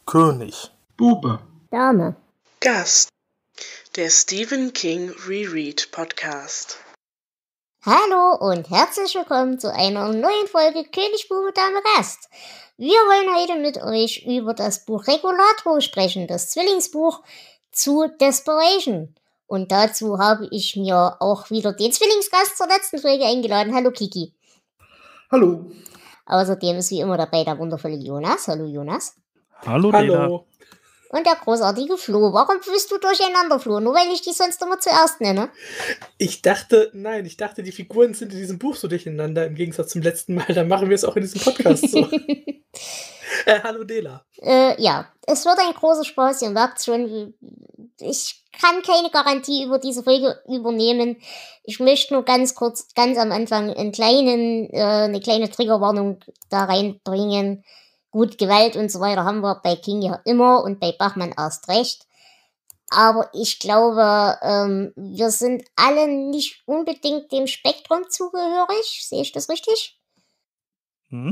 König. Bube. Dame. Gast. Der Stephen King Reread Podcast. Hallo und herzlich willkommen zu einer neuen Folge König, Bube, Dame, Gast. Wir wollen heute mit euch über das Buch Regulator sprechen, das Zwillingsbuch zu Desperation. Und dazu habe ich mir auch wieder den Zwillingsgast zur letzten Folge eingeladen. Hallo Kiki. Hallo. Außerdem ist wie immer dabei der wundervolle Jonas. Hallo Jonas. Hallo, Dela. Und der großartige Flo. Warum bist du durcheinander, Flo? Nur weil ich die sonst immer zuerst nenne? Ich dachte, die Figuren sind in diesem Buch so durcheinander, im Gegensatz zum letzten Mal. Dann machen wir es auch in diesem Podcast so. Hallo, Dela. Ja, es wird ein großer Spaß. Ihr merkt schon, ich kann keine Garantie über diese Folge übernehmen. Ich möchte nur ganz kurz, ganz am Anfang eine kleine Triggerwarnung da reinbringen. Gut, Gewalt und so weiter haben wir bei King ja immer und bei Bachmann erst recht. Aber ich glaube, wir sind alle nicht unbedingt dem Spektrum zugehörig. Sehe ich das richtig? Hm?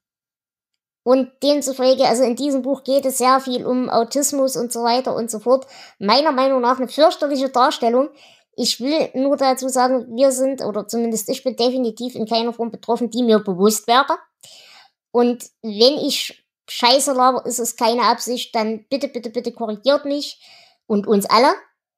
Und demzufolge, also in diesem Buch geht es sehr viel um Autismus und so weiter und so fort. Meiner Meinung nach eine fürchterliche Darstellung. Ich will nur dazu sagen, wir sind, oder zumindest ich bin definitiv in keiner Form betroffen, die mir bewusst wäre. Und wenn ich Scheiße laber, ist es keine Absicht, dann bitte, bitte, bitte korrigiert mich und uns alle.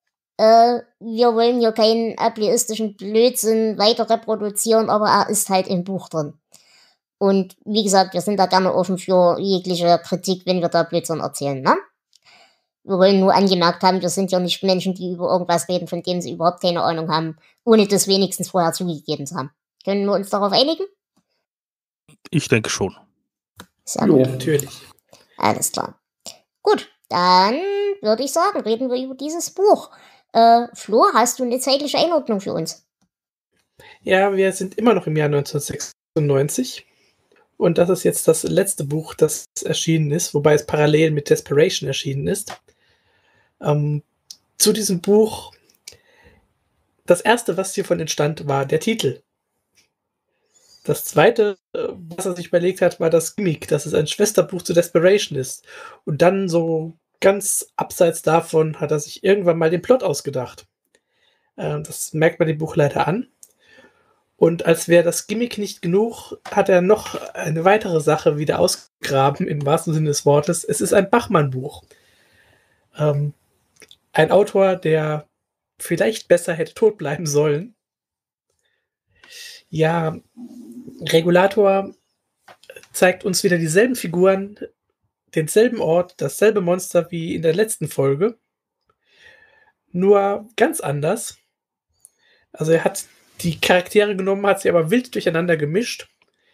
Wir wollen hier keinen ableistischen Blödsinn weiter reproduzieren, aber er ist halt im Buch drin. Und wie gesagt, wir sind da gerne offen für jegliche Kritik, wenn wir da Blödsinn erzählen, ne? Wir wollen nur angemerkt haben, wir sind ja nicht Menschen, die über irgendwas reden, von dem sie überhaupt keine Ahnung haben, ohne das wenigstens vorher zugegeben zu haben. Können wir uns darauf einigen? Ich denke schon. Sehr gut. Ja, natürlich. Alles klar. Gut, dann würde ich sagen, reden wir über dieses Buch. Flo, hast du eine zeitliche Einordnung für uns? Ja, wir sind immer noch im Jahr 1996. Und das ist jetzt das letzte Buch, das erschienen ist, wobei es parallel mit Desperation erschienen ist. Zu diesem Buch, das erste, was hiervon entstand, war der Titel. Das zweite, was er sich überlegt hat, war das Gimmick, dass es ein Schwesterbuch zu Desperation ist. Und dann so ganz abseits davon hat er sich irgendwann mal den Plot ausgedacht. Das merkt man dem Buch leider an. Und als wäre das Gimmick nicht genug, hat er noch eine weitere Sache wieder ausgegraben, im wahrsten Sinne des Wortes. Es ist ein Bachmann-Buch. Ein Autor, der vielleicht besser hätte tot bleiben sollen. Ja, Regulator zeigt uns wieder dieselben Figuren, denselben Ort, dasselbe Monster wie in der letzten Folge. Nur ganz anders. Also er hat die Charaktere genommen, hat sie aber wild durcheinander gemischt.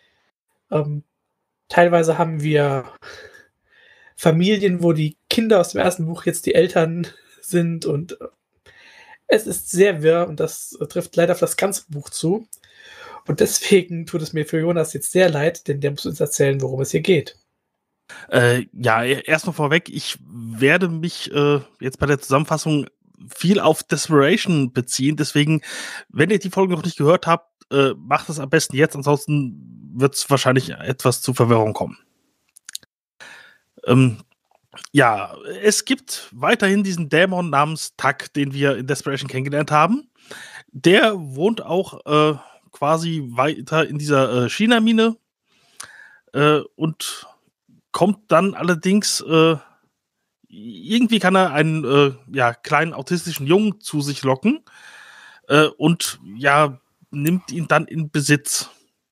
Teilweise haben wir Familien, wo die Kinder aus dem ersten Buch jetzt die Eltern sind und es ist sehr wirr und das trifft leider auf das ganze Buch zu. Und deswegen tut es mir für Jonas jetzt sehr leid, denn der muss uns erzählen, worum es hier geht. Ja, erstmal vorweg, ich werde mich jetzt bei der Zusammenfassung viel auf Desperation beziehen. Deswegen, wenn ihr die Folge noch nicht gehört habt, macht es am besten jetzt. Ansonsten wird es wahrscheinlich etwas zu Verwirrung kommen. Ja, es gibt weiterhin diesen Dämon namens Tak, den wir in Desperation kennengelernt haben. Der wohnt auch quasi weiter in dieser China-Mine und kommt dann allerdings, irgendwie kann er einen kleinen autistischen Jungen zu sich locken und ja, nimmt ihn dann in Besitz.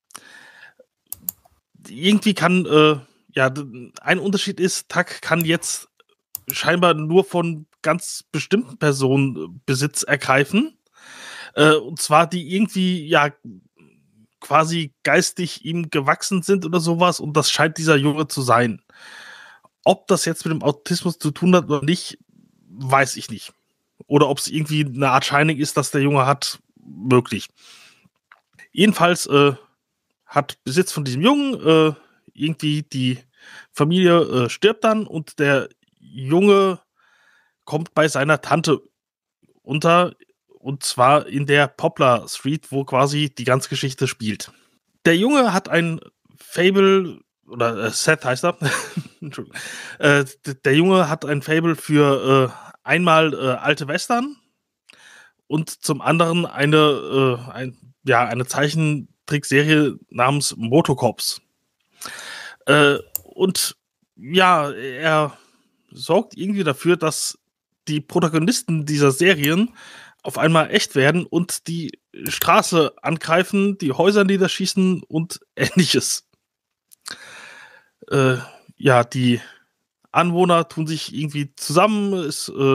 Irgendwie kann, ein Unterschied ist, Tak kann jetzt scheinbar nur von ganz bestimmten Personen Besitz ergreifen. Und zwar die irgendwie, ja, quasi geistig ihm gewachsen sind oder sowas. Und das scheint dieser Junge zu sein. Ob das jetzt mit dem Autismus zu tun hat oder nicht, weiß ich nicht. Oder ob es irgendwie eine Art Shining ist, das der Junge hat, möglich. Jedenfalls hat Besitz von diesem Jungen, irgendwie die Familie stirbt dann und der Junge kommt bei seiner Tante unter, und zwar in der Poplar Street, wo quasi die ganze Geschichte spielt. Der Junge hat ein Faible oder Seth heißt er. Entschuldigung. Der Junge hat ein Faible für einmal alte Western und zum anderen eine Zeichentrickserie namens Motocops. Und ja, er sorgt irgendwie dafür, dass die Protagonisten dieser Serien auf einmal echt werden und die Straße angreifen, die Häuser niederschießen und ähnliches. Die Anwohner tun sich irgendwie zusammen,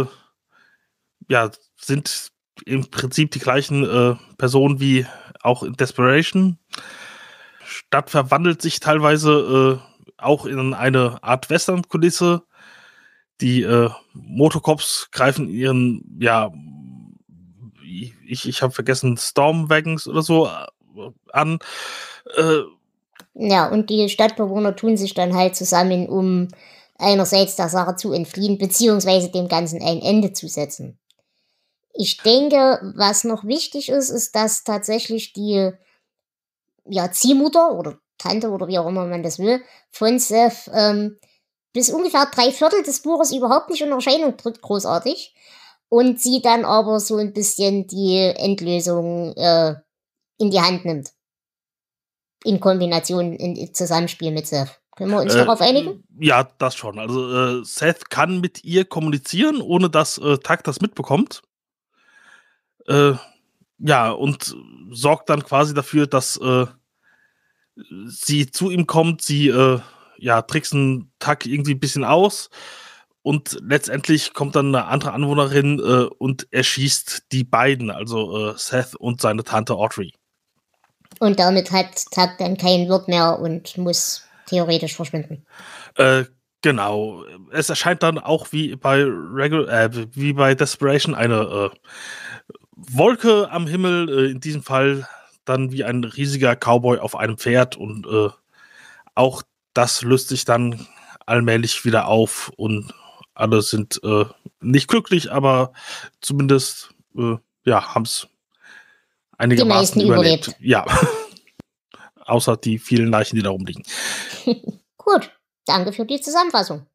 sind im Prinzip die gleichen Personen wie auch in Desperation. Stadt verwandelt sich teilweise auch in eine Art Western-Kulisse. Die Motocops greifen ihren, ich habe vergessen, Stormwagons oder so an. Ja, und die Stadtbewohner tun sich dann halt zusammen, um einerseits der Sache zu entfliehen, beziehungsweise dem Ganzen ein Ende zu setzen. Ich denke, was noch wichtig ist, ist, dass tatsächlich die Ziehmutter oder Tante oder wie auch immer man das will, von Seth bis ungefähr 3/4 des Buches überhaupt nicht in Erscheinung tritt, großartig. Und sie dann aber so ein bisschen die Endlösung in die Hand nimmt. In Kombination, im Zusammenspiel mit Seth. Können wir uns darauf einigen? Ja, das schon. Also Seth kann mit ihr kommunizieren, ohne dass Tuck das mitbekommt. Und sorgt dann quasi dafür, dass sie zu ihm kommt. Sie tricksen Tuck irgendwie ein bisschen aus. Und letztendlich kommt dann eine andere Anwohnerin und erschießt die beiden, also Seth und seine Tante Audrey. Und damit hat Tuck dann keinen Wirt mehr und muss theoretisch verschwinden. Genau. Es erscheint dann auch wie bei Desperation eine Wolke am Himmel, in diesem Fall dann wie ein riesiger Cowboy auf einem Pferd und auch das löst sich dann allmählich wieder auf und alle sind nicht glücklich, aber zumindest haben es einigermaßen überlebt. Ja. Außer die vielen Leichen, die da rumliegen. Gut, danke für die Zusammenfassung.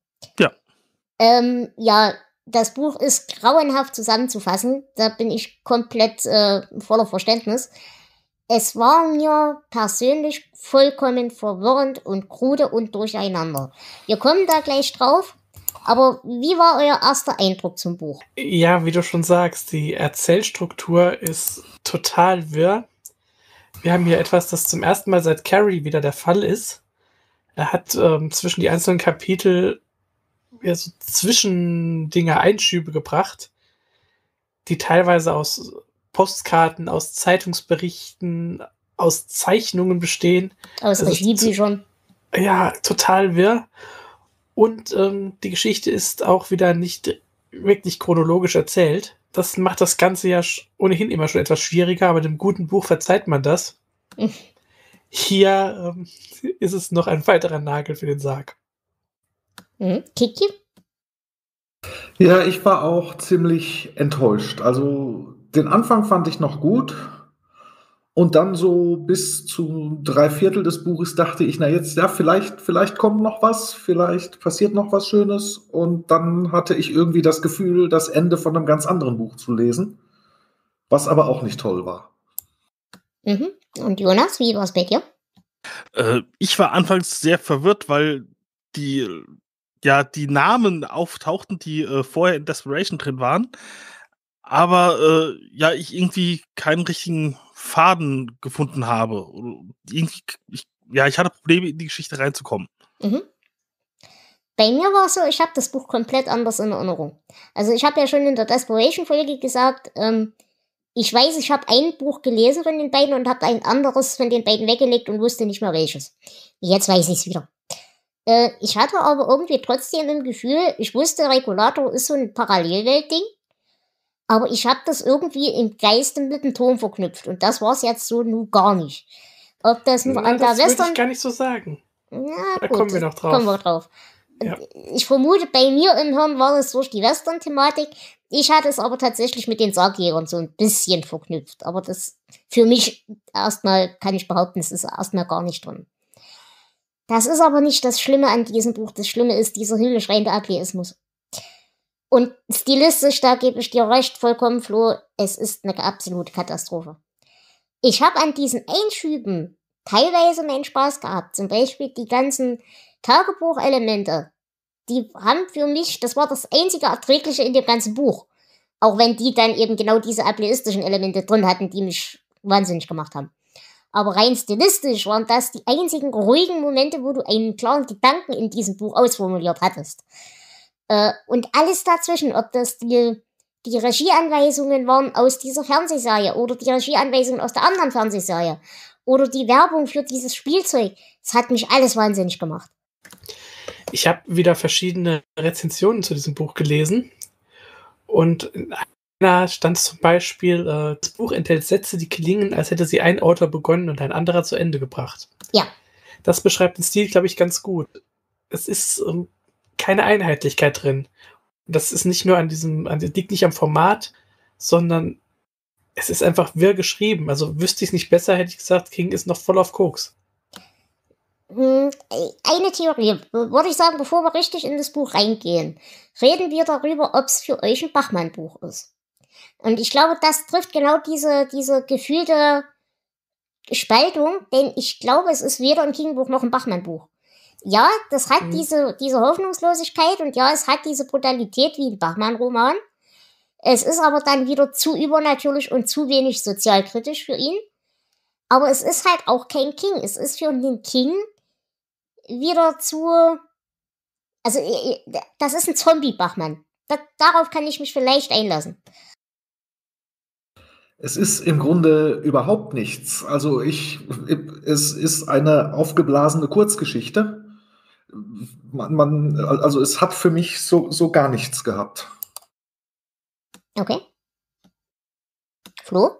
Ja. Das Buch ist grauenhaft zusammenzufassen. Da bin ich komplett voller Verständnis. Es war mir persönlich vollkommen verwirrend und krude und durcheinander. Wir kommen da gleich drauf. Aber wie war euer erster Eindruck zum Buch? Ja, wie du schon sagst, die Erzählstruktur ist total wirr. Wir haben hier etwas, das zum ersten Mal seit Carrie wieder der Fall ist. Er hat zwischen die einzelnen Kapitel so Zwischendinge, Einschübe gebracht, die teilweise aus Postkarten, aus Zeitungsberichten, aus Zeichnungen bestehen. Aus Regiebüchern. Ja, total wirr. Und die Geschichte ist auch wieder nicht wirklich chronologisch erzählt. Das macht das Ganze ja ohnehin immer schon etwas schwieriger, aber dem guten Buch verzeiht man das. Hier ist es noch ein weiterer Nagel für den Sarg. Kiki? Ja, ich war auch ziemlich enttäuscht. Also den Anfang fand ich noch gut. Und dann so bis zu 3/4 des Buches dachte ich, na jetzt, ja, vielleicht kommt noch was, vielleicht passiert noch was Schönes. Und dann hatte ich irgendwie das Gefühl, das Ende von einem ganz anderen Buch zu lesen, was aber auch nicht toll war. Und Jonas, wie war es bei dir? Ich war anfangs sehr verwirrt, weil die Namen auftauchten, die vorher in Desperation drin waren. Aber ich irgendwie keinen richtigen Faden gefunden habe. Ich hatte Probleme, in die Geschichte reinzukommen. Bei mir war es so, ich habe das Buch komplett anders in Erinnerung. Also ich habe ja schon in der Desperation-Folge gesagt, ich weiß, ich habe ein Buch gelesen von den beiden und habe ein anderes von den beiden weggelegt und wusste nicht mehr welches. Jetzt weiß ich es wieder. Ich hatte aber irgendwie trotzdem im Gefühl, ich wusste, Regulator ist so ein Parallelwelt-Ding, aber ich habe das irgendwie im Geiste mit dem Ton verknüpft und das war es jetzt so nun gar nicht. Ob das nur an der Das würde Western... ich gar nicht so sagen. Ja, Da gut, kommen wir noch drauf. Kommen wir drauf. Ja. Ich vermute, bei mir im Hirn war es durch die Western-Thematik. Ich hatte es aber tatsächlich mit den Sargjägern so ein bisschen verknüpft. Aber das für mich erstmal kann ich behaupten, es ist erstmal gar nicht drin. Das ist aber nicht das Schlimme an diesem Buch. Das Schlimme ist dieser himmelschreiende Atheismus. Und stilistisch, da gebe ich dir recht, vollkommen, Flo, es ist eine absolute Katastrophe. Ich habe an diesen Einschüben teilweise meinen Spaß gehabt. Zum Beispiel die ganzen Tagebuchelemente. Die haben für mich, das war das einzige Erträgliche in dem ganzen Buch. Auch wenn die dann eben genau diese ableistischen Elemente drin hatten, die mich wahnsinnig gemacht haben. Aber rein stilistisch waren das die einzigen ruhigen Momente, wo du einen klaren Gedanken in diesem Buch ausformuliert hattest. Und alles dazwischen, ob das die Regieanweisungen waren aus dieser Fernsehserie oder die Regieanweisungen aus der anderen Fernsehserie oder die Werbung für dieses Spielzeug, das hat mich alles wahnsinnig gemacht. Ich habe wieder verschiedene Rezensionen zu diesem Buch gelesen und in einer stand zum Beispiel, das Buch enthält Sätze, die klingen, als hätte sie ein Autor begonnen und ein anderer zu Ende gebracht. Ja. Das beschreibt den Stil, glaube ich, ganz gut. Es ist keine Einheitlichkeit drin. Das ist nicht nur liegt nicht am Format, sondern es ist einfach wirr geschrieben. Also wüsste ich es nicht besser, hätte ich gesagt, King ist noch voll auf Koks. Eine Theorie, würde ich sagen, bevor wir richtig in das Buch reingehen, reden wir darüber, ob es für euch ein Bachmann-Buch ist. Und ich glaube, das trifft genau diese gefühlte Spaltung, denn ich glaube, es ist weder ein King-Buch noch ein Bachmann-Buch. Ja, das hat diese Hoffnungslosigkeit und ja, es hat diese Brutalität wie ein Bachmann-Roman. Es ist aber dann wieder zu übernatürlich und zu wenig sozialkritisch für ihn. Aber es ist halt auch kein King. Es ist für den King wieder also, das ist ein Zombie-Bachmann. Darauf kann ich mich vielleicht einlassen. Es ist im Grunde überhaupt nichts. Also es ist eine aufgeblasene Kurzgeschichte. Also es hat für mich so gar nichts gehabt. Okay. Flo?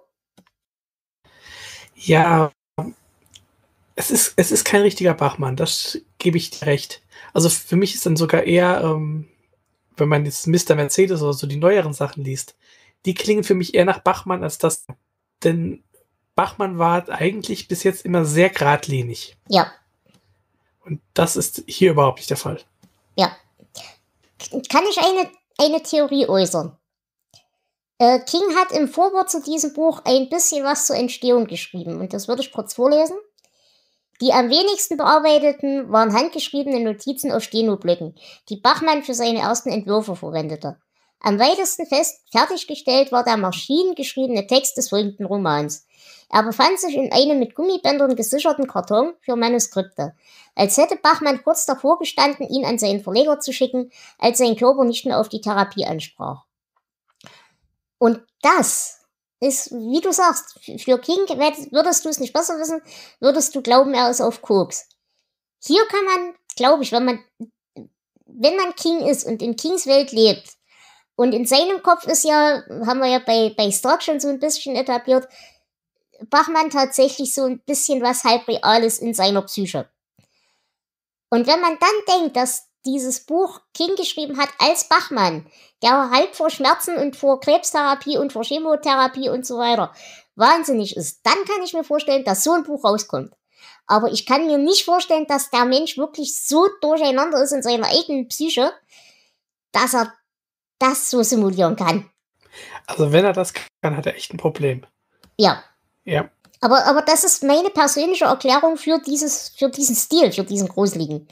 Ja, es ist kein richtiger Bachmann, das gebe ich dir recht. Also für mich ist dann sogar eher, wenn man jetzt Mr. Mercedes oder so die neueren Sachen liest, die klingen für mich eher nach Bachmann als das. Denn Bachmann war eigentlich bis jetzt immer sehr geradlinig. Ja. Und das ist hier überhaupt nicht der Fall. Ja. Kann ich eine Theorie äußern? King hat im Vorwort zu diesem Buch ein bisschen was zur Entstehung geschrieben. Und das würde ich kurz vorlesen. Die am wenigsten bearbeiteten waren handgeschriebene Notizen auf Stenoblöcken, die Bachmann für seine ersten Entwürfe verwendete. Am weitesten fertiggestellt war der maschinengeschriebene Text des folgenden Romans. Er befand sich in einem mit Gummibändern gesicherten Karton für Manuskripte. Als hätte Bachmann kurz davor gestanden, ihn an seinen Verleger zu schicken, als sein Körper nicht mehr auf die Therapie ansprach. Und das ist, wie du sagst, für King, würdest du es nicht besser wissen, würdest du glauben, er ist auf Koks. Hier kann man, glaube ich, wenn man King ist und in Kings Welt lebt, und in seinem Kopf ist ja, haben wir ja bei Stark schon so ein bisschen etabliert, Bachmann tatsächlich so ein bisschen was halb Reales in seiner Psyche. Und wenn man dann denkt, dass dieses Buch King geschrieben hat als Bachmann, der halb vor Schmerzen und vor Krebstherapie und vor Chemotherapie und so weiter wahnsinnig ist, dann kann ich mir vorstellen, dass so ein Buch rauskommt. Aber ich kann mir nicht vorstellen, dass der Mensch wirklich so durcheinander ist in seiner eigenen Psyche, dass er das so simulieren kann. Also wenn er das kann, hat er echt ein Problem. Ja. Ja. Aber das ist meine persönliche Erklärung für diesen Stil, für diesen gruseligen.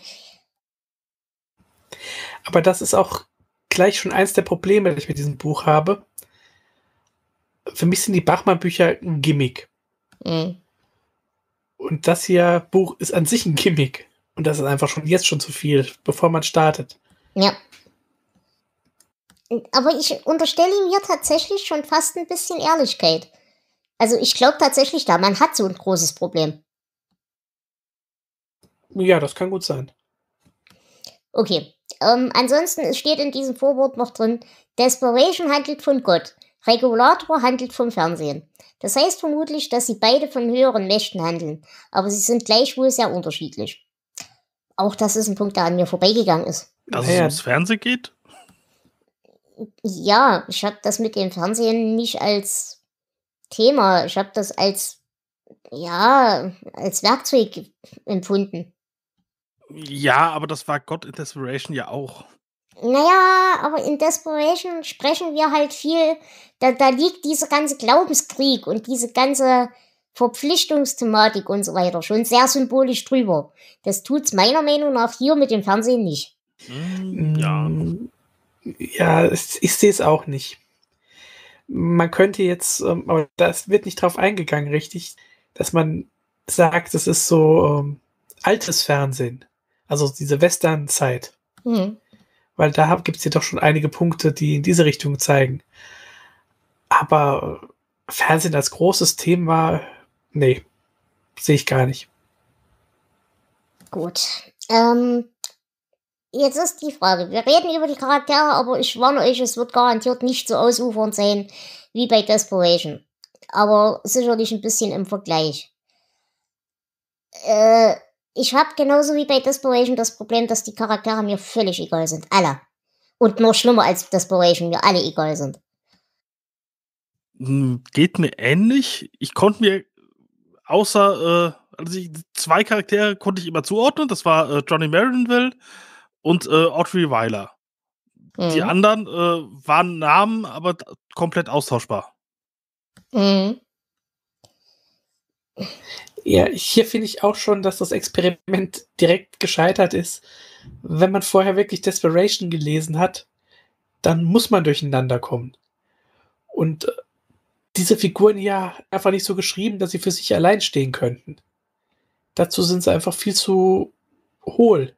Aber das ist auch gleich schon eins der Probleme, die ich mit diesem Buch habe. Für mich sind die Bachmann-Bücher ein Gimmick. Mhm. Und das hier Buch ist an sich ein Gimmick. Und das ist einfach jetzt schon zu viel, bevor man startet. Ja. Aber ich unterstelle ihm hier tatsächlich schon fast ein bisschen Ehrlichkeit. Also ich glaube tatsächlich, der Mann hat so ein großes Problem. Ja, das kann gut sein. Okay. Ansonsten, es steht in diesem Vorwort noch drin, Desperation handelt von Gott, Regulator handelt vom Fernsehen. Das heißt vermutlich, dass sie beide von höheren Mächten handeln, aber sie sind gleichwohl sehr unterschiedlich. Auch das ist ein Punkt, der an mir vorbeigegangen ist. Dass es ums Fernsehen geht? Ja, ich habe das mit dem Fernsehen nicht als Thema, ich habe das als Werkzeug empfunden. Ja, aber das war God in Desperation ja auch. Naja, aber in Desperation sprechen wir halt viel, da liegt dieser ganze Glaubenskrieg und diese ganze Verpflichtungsthematik und so weiter schon sehr symbolisch drüber. Das tut's meiner Meinung nach hier mit dem Fernsehen nicht. Ja. Ja, ich sehe es auch nicht. Man könnte jetzt, aber das wird nicht drauf eingegangen, richtig, dass man sagt, es ist so altes Fernsehen. Also diese Western-Zeit. Weil da gibt es ja doch schon einige Punkte, die in diese Richtung zeigen. Aber Fernsehen als großes Thema, nee, sehe ich gar nicht. Gut. Jetzt ist die Frage, wir reden über die Charaktere, aber ich warne euch, es wird garantiert nicht so ausufernd sein wie bei Desperation. Aber sicherlich ein bisschen im Vergleich. Ich habe genauso wie bei Desperation das Problem, dass die Charaktere mir völlig egal sind. Alle. Und noch schlimmer als Desperation, mir alle egal sind. Geht mir ähnlich. Ich konnte mir außer, zwei Charaktere konnte ich immer zuordnen. Das war Johnny Marinville und Audrey Weiler. Die anderen waren Namen, aber komplett austauschbar. Ja, hier finde ich auch schon, dass das Experiment direkt gescheitert ist. Wenn man vorher wirklich Desperation gelesen hat, dann muss man durcheinander kommen. Und diese Figuren ja einfach nicht so geschrieben, dass sie für sich allein stehen könnten. Dazu sind sie einfach viel zu hohl.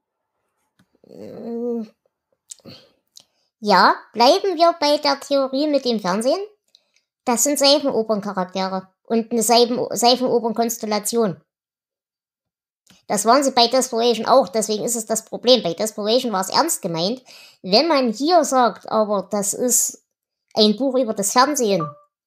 Ja, bleiben wir bei der Theorie mit dem Fernsehen. Das sind Seifenoperncharaktere und eine Seifenopernkonstellation. Das waren sie bei Desperation auch, deswegen ist es das Problem. Bei Desperation war es ernst gemeint. Wenn man hier sagt, aber das ist ein Buch über das Fernsehen,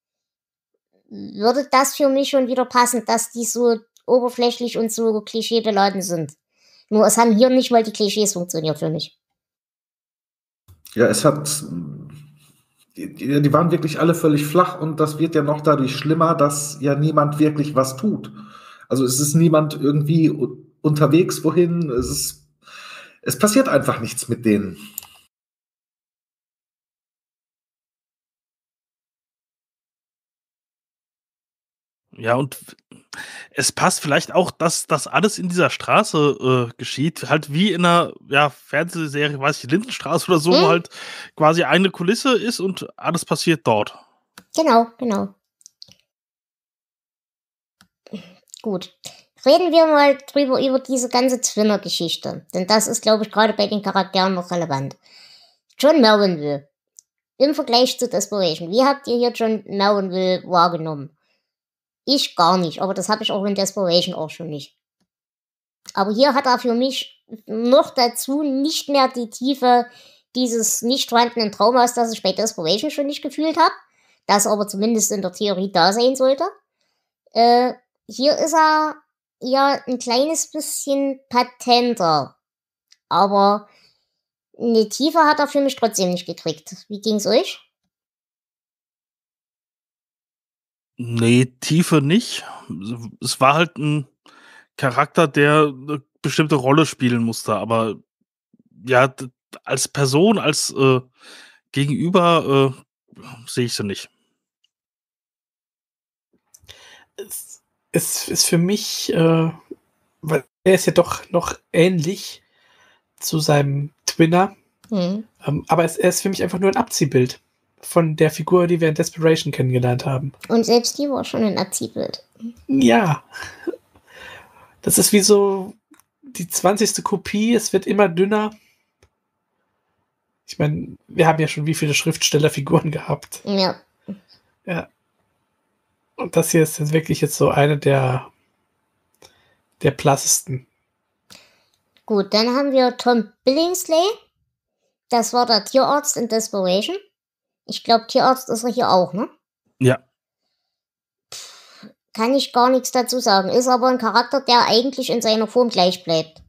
würde das für mich schon wieder passen, dass die so oberflächlich und so klischeebeladen sind. Nur es haben hier nicht mal die Klischees funktioniert für mich. Ja, die waren wirklich alle völlig flach und das wird ja noch dadurch schlimmer, dass ja niemand wirklich was tut. Also es ist niemand irgendwie unterwegs wohin, es passiert einfach nichts mit denen. Ja, und es passt vielleicht auch, dass das alles in dieser Straße geschieht, halt wie in einer Fernsehserie, weiß ich, Lindenstraße oder so, wo halt quasi eine Kulisse ist und alles passiert dort. Genau. Gut. Reden wir mal über diese ganze Twinner-Geschichte, denn das ist, glaube ich, gerade bei den Charakteren noch relevant. John Marinville. Im Vergleich zu Desperation. Wie habt ihr hier John Marinville wahrgenommen? Ich gar nicht, aber das habe ich auch in Desperation auch schon nicht. Aber hier hat er für mich noch dazu nicht mehr die Tiefe dieses nicht vorhandenen Traumas, das ich bei Desperation schon nicht gefühlt habe, das aber zumindest in der Theorie da sein sollte. Hier ist er ja ein kleines bisschen patenter, aber eine Tiefe hat er für mich trotzdem nicht gekriegt. Wie ging's euch? Nee, Tiefe nicht. Es war halt ein Charakter, der eine bestimmte Rolle spielen musste, aber ja, als Person, als Gegenüber sehe ich sie nicht. Es ist für mich, weil er ist ja doch noch ähnlich zu seinem Twinner, aber er ist für mich einfach nur ein Abziehbild von der Figur, die wir in Desperation kennengelernt haben. Und selbst die war schon ein Abziehbild. Ja. Das ist wie so die 20. Kopie, es wird immer dünner. Ich meine, wir haben ja schon wie viele Schriftstellerfiguren gehabt. Ja. Und das hier ist jetzt wirklich so eine der blassesten. Gut, dann haben wir Tom Billingsley. Das war der Tierarzt in Desperation. Ich glaube, Tierarzt ist er hier auch, ne? Ja. Kann ich gar nichts dazu sagen. Ist aber ein Charakter, der eigentlich in seiner Form gleich bleibt.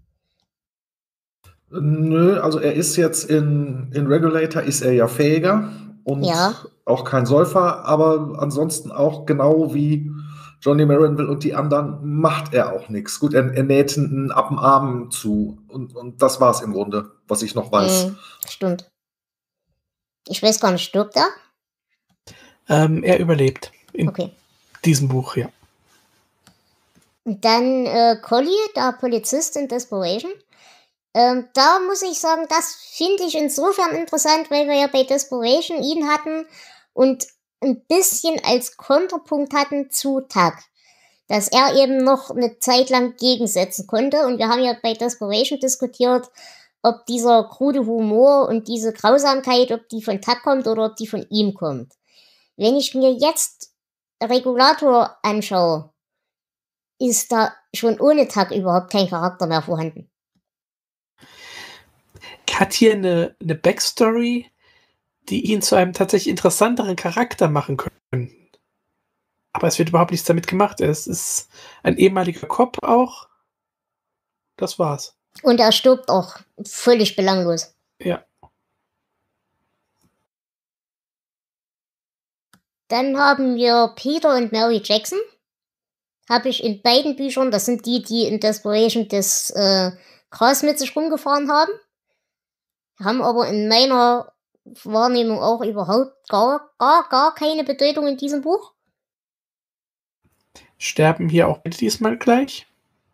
Nö, also er ist jetzt in Regulator ist er ja fähiger und auch kein Säufer, aber ansonsten auch genau wie Johnny Maranville und die anderen macht er auch nichts. Gut, er näht einen ab dem Arm zu und das war's im Grunde, was ich noch weiß. Stimmt. Ich weiß gar nicht, stirbt er? Er überlebt in Okay. diesem Buch, ja. Und dann Collie, der Polizist in Desperation. Da muss ich sagen, das finde ich insofern interessant, weil wir ja bei Desperation ihn hatten und ein bisschen als Konterpunkt hatten zu Tuck. Dass er eben noch eine Zeit lang gegensetzen konnte. Und wir haben ja bei Desperation diskutiert, ob dieser krude Humor und diese Grausamkeit, ob die von Tuck kommt oder ob die von ihm kommt. Wenn ich mir jetzt Regulator anschaue, ist da schon ohne Tuck überhaupt kein Charakter mehr vorhanden. Hat hier eine Backstory, die ihn zu einem tatsächlich interessanteren Charakter machen können. Aber es wird überhaupt nichts damit gemacht. Es ist ein ehemaliger Cop auch. Das war's. Und er stirbt auch völlig belanglos. Ja. Dann haben wir Peter und Mary Jackson. Habe ich in beiden Büchern, das sind die in Desperation das Gras mit sich rumgefahren haben. Haben aber in meiner Wahrnehmung auch überhaupt gar keine Bedeutung in diesem Buch. Sterben hier auch diesmal gleich.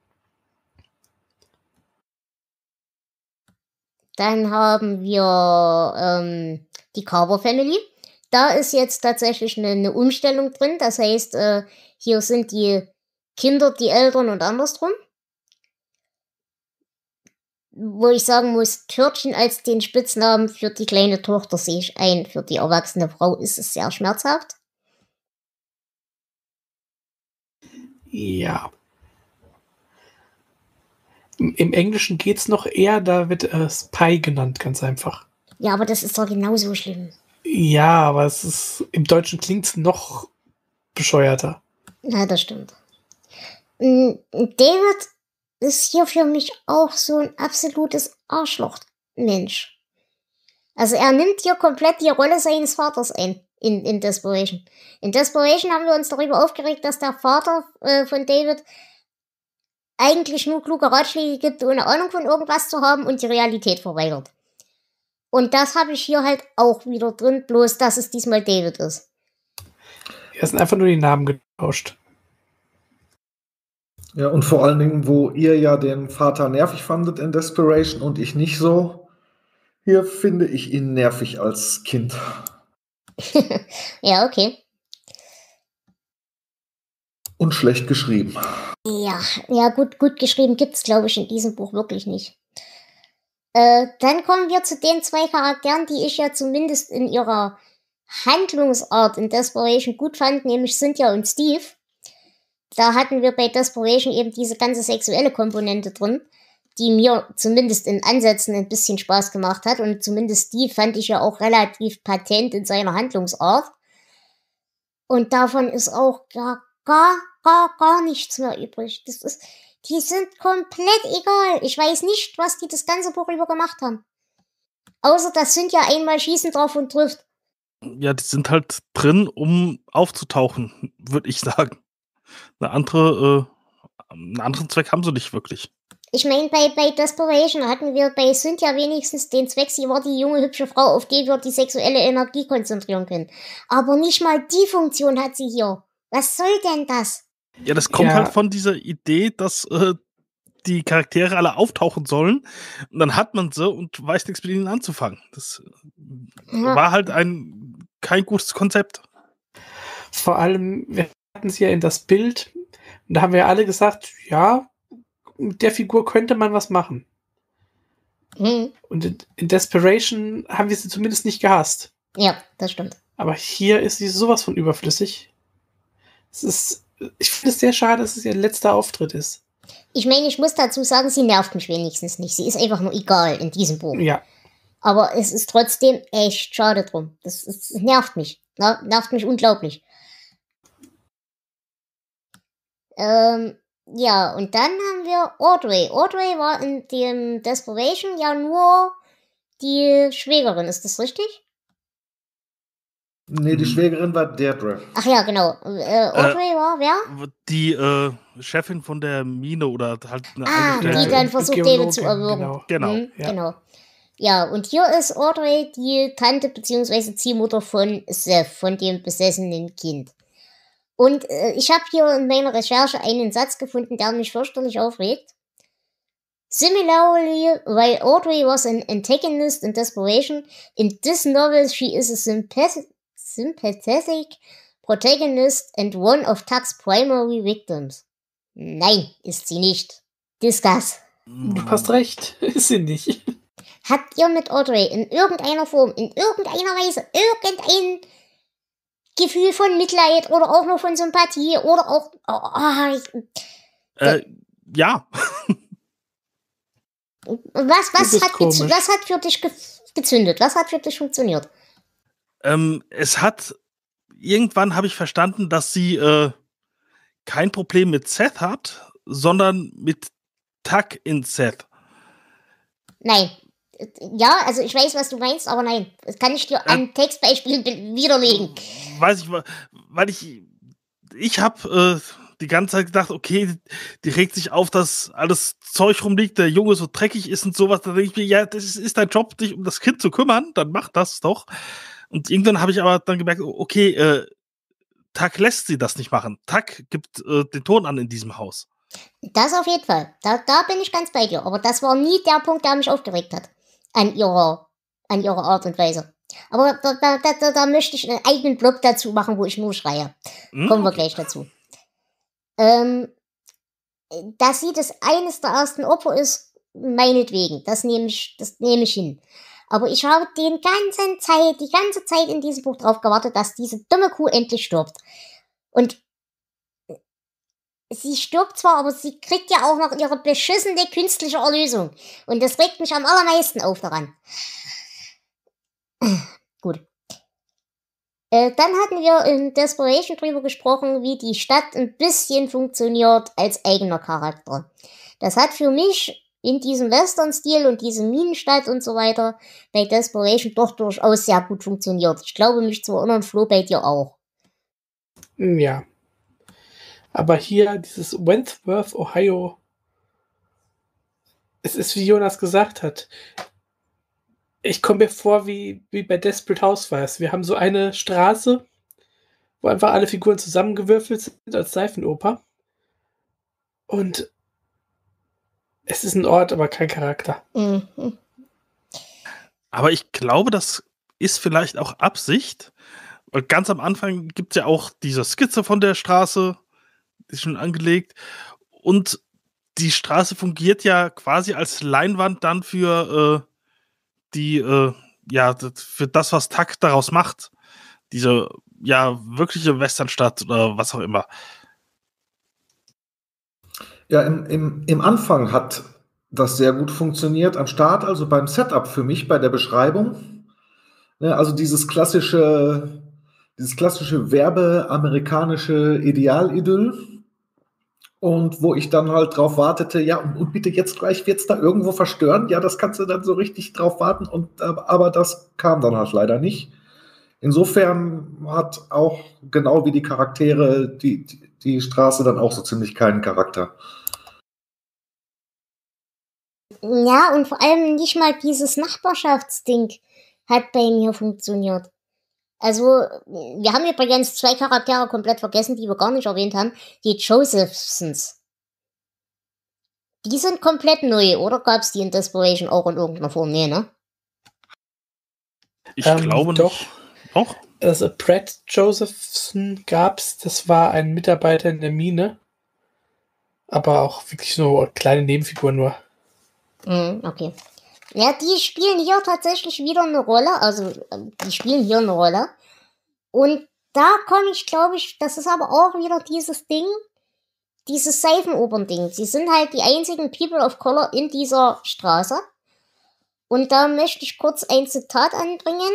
Dann haben wir die Carver Family. Da ist jetzt tatsächlich eine Umstellung drin. Das heißt, hier sind die Kinder, die Eltern und andersrum. Wo ich sagen muss, Törtchen als den Spitznamen für die kleine Tochter sehe ich ein. Für die erwachsene Frau ist es sehr schmerzhaft. Ja. Im Englischen geht's noch eher, da wird Spy genannt, ganz einfach. Ja, aber das ist doch genauso schlimm. Ja, aber es ist im Deutschen klingt's noch bescheuerter. Ja, das stimmt. David ist hier für mich auch so ein absolutes Arschloch-Mensch. Also er nimmt hier komplett die Rolle seines Vaters ein in Desperation. In Desperation haben wir uns darüber aufgeregt, dass der Vater von David eigentlich nur kluge Ratschläge gibt, ohne Ahnung von irgendwas zu haben und die Realität verweigert. Und das habe ich hier halt auch wieder drin, bloß dass es diesmal David ist. Ja, es sind einfach nur die Namen getauscht. Ja, und vor allen Dingen, wo ihr ja den Vater nervig fandet in Desperation und ich nicht so, hier finde ich ihn nervig als Kind. Ja, okay. Und schlecht geschrieben. Ja, gut geschrieben gibt's, glaube ich, in diesem Buch wirklich nicht. Dann kommen wir zu den zwei Charakteren, die ich ja zumindest in ihrer Handlungsart in Desperation gut fand, nämlich Cynthia und Steve. Da hatten wir bei Desperation eben diese ganze sexuelle Komponente drin, die mir zumindest in Ansätzen ein bisschen Spaß gemacht hat. Und zumindest Steve fand ich ja auch relativ patent in seiner Handlungsart. Und davon ist auch gar nichts mehr übrig. Die sind komplett egal. Ich weiß nicht, was die das ganze Buch über gemacht haben. Außer das sind ja einmal Schießen drauf und trifft. Ja, die sind halt drin, um aufzutauchen, würde ich sagen. Einen anderen Zweck haben sie nicht wirklich. Ich meine, bei Desperation hatten wir bei Cynthia wenigstens den Zweck, sie war die junge, hübsche Frau, auf die wir die sexuelle Energie konzentrieren können. Aber nicht mal die Funktion hat sie hier. Was soll denn das? Ja, das kommt halt von dieser Idee, dass die Charaktere alle auftauchen sollen. Und dann hat man sie und weiß nichts mit ihnen anzufangen. Das war halt kein gutes Konzept. Vor allem, wir hatten sie ja in das Bild, und da haben wir alle gesagt, ja, mit der Figur könnte man was machen. Und in Desperation haben wir sie zumindest nicht gehasst. Ja, das stimmt. Aber hier ist sie sowas von überflüssig. Ich finde es sehr schade, dass es ihr letzter Auftritt ist. Ich meine, ich muss dazu sagen, sie nervt mich wenigstens nicht. Sie ist einfach nur egal in diesem Buch. Ja. Aber es ist trotzdem echt schade drum. Das nervt mich. Nervt mich unglaublich. Ja, und dann haben wir Audrey. Audrey war in dem Desperation ja nur die Schwägerin, ist das richtig? Nee, die Schwägerin war Deirdre. Ach ja, genau. Audrey war wer? Die Chefin von der Mine oder halt eine Die Angestellte. dann versucht, David zu erwürgen. Genau. Ja. Genau. Ja, und hier ist Audrey die Tante bzw. Ziehmutter von Seth, von dem besessenen Kind. Und ich habe hier in meiner Recherche einen Satz gefunden, der mich fürchterlich aufregt. Similarly, while Audrey was an antagonist in Desperation, in this novel she is a sympathetic protagonist and one of Tuck's primary victims. Nein, ist sie nicht. Discuss. Du hast recht, ist sie nicht. Habt ihr mit Audrey in irgendeiner Form, in irgendeiner Weise, irgendein Gefühl von Mitleid oder auch nur von Sympathie oder auch... Ja. Was hat für dich gezündet? Was hat für dich funktioniert? Irgendwann habe ich verstanden, dass sie kein Problem mit Seth hat, sondern mit Tuck in Seth. Nein. Ja, also ich weiß, was du meinst, aber nein. Das kann ich dir an Textbeispielen widerlegen. Weiß ich, weil ich habe die ganze Zeit gedacht, okay, die regt sich auf, dass alles Zeug rumliegt, der Junge so dreckig ist und sowas. Da denke ich mir, ja, das ist dein Job, dich um das Kind zu kümmern, dann mach das doch. Und irgendwann habe ich aber dann gemerkt, okay, Tuck lässt sie das nicht machen. Tuck gibt den Ton an in diesem Haus. Das auf jeden Fall. Da bin ich ganz bei dir. Aber das war nie der Punkt, der mich aufgeregt hat. An ihrer Art und Weise. Aber da möchte ich einen eigenen Blog dazu machen, wo ich nur schreie. Kommen wir gleich dazu. Dass sie eines der ersten Opfer ist, meinetwegen. Das nehme ich hin. Aber ich habe die ganze Zeit in diesem Buch drauf gewartet, dass diese dumme Kuh endlich stirbt. Und sie stirbt zwar, aber sie kriegt ja auch noch ihre beschissene künstliche Erlösung. Und das regt mich am allermeisten auf daran. Gut. Dann hatten wir in Desperation drüber gesprochen, wie die Stadt ein bisschen funktioniert als eigener Charakter. Das hat für mich in diesem Western-Stil und diesem Minenstadt und so weiter bei Desperation doch durchaus sehr gut funktioniert. Ich glaube, mich zu erinnern, Flo, bei dir auch. Ja. Aber hier, dieses Wentworth, Ohio, es ist, wie Jonas gesagt hat, ich komme mir vor wie bei Desperate Housewives. Wir haben so eine Straße, wo einfach alle Figuren zusammengewürfelt sind als Seifenoper. Und es ist ein Ort, aber kein Charakter. Mhm. Aber ich glaube, das ist vielleicht auch Absicht. Weil ganz am Anfang gibt es ja auch diese Skizze von der Straße, die ist schon angelegt. Und die Straße fungiert ja quasi als Leinwand dann für für das, was Tuck daraus macht. Diese, wirkliche Westernstadt oder was auch immer. Ja, im Anfang hat das sehr gut funktioniert am Start, also beim Setup für mich, bei der Beschreibung. Ja, also dieses klassische werbeamerikanische Idealidyll. Und wo ich dann halt drauf wartete, ja, und bitte jetzt gleich wird's da irgendwo verstören. Ja, das kannst du dann so richtig drauf warten. Aber das kam dann halt leider nicht. Insofern hat auch genau wie die Charaktere die Straße dann auch so ziemlich keinen Charakter. Ja, und vor allem nicht mal dieses Nachbarschaftsding hat bei mir funktioniert. Also, wir haben übrigens 2 Charaktere komplett vergessen, die wir gar nicht erwähnt haben. Die Josephsons. Die sind komplett neu, oder gab's die in Desperation auch in irgendeiner Form? Nee, ne? Ich glaube doch. nicht. Doch? Also Brad Josephson gab's, das war ein Mitarbeiter in der Mine. Aber auch wirklich so eine kleine Nebenfigur nur. Okay. Ja, die spielen hier tatsächlich wieder eine Rolle, Und da komme ich, glaube ich, das ist aber auch wieder dieses Ding, dieses Seifenopern-Ding. Sie sind halt die einzigen People of Color in dieser Straße. Und da möchte ich kurz ein Zitat anbringen.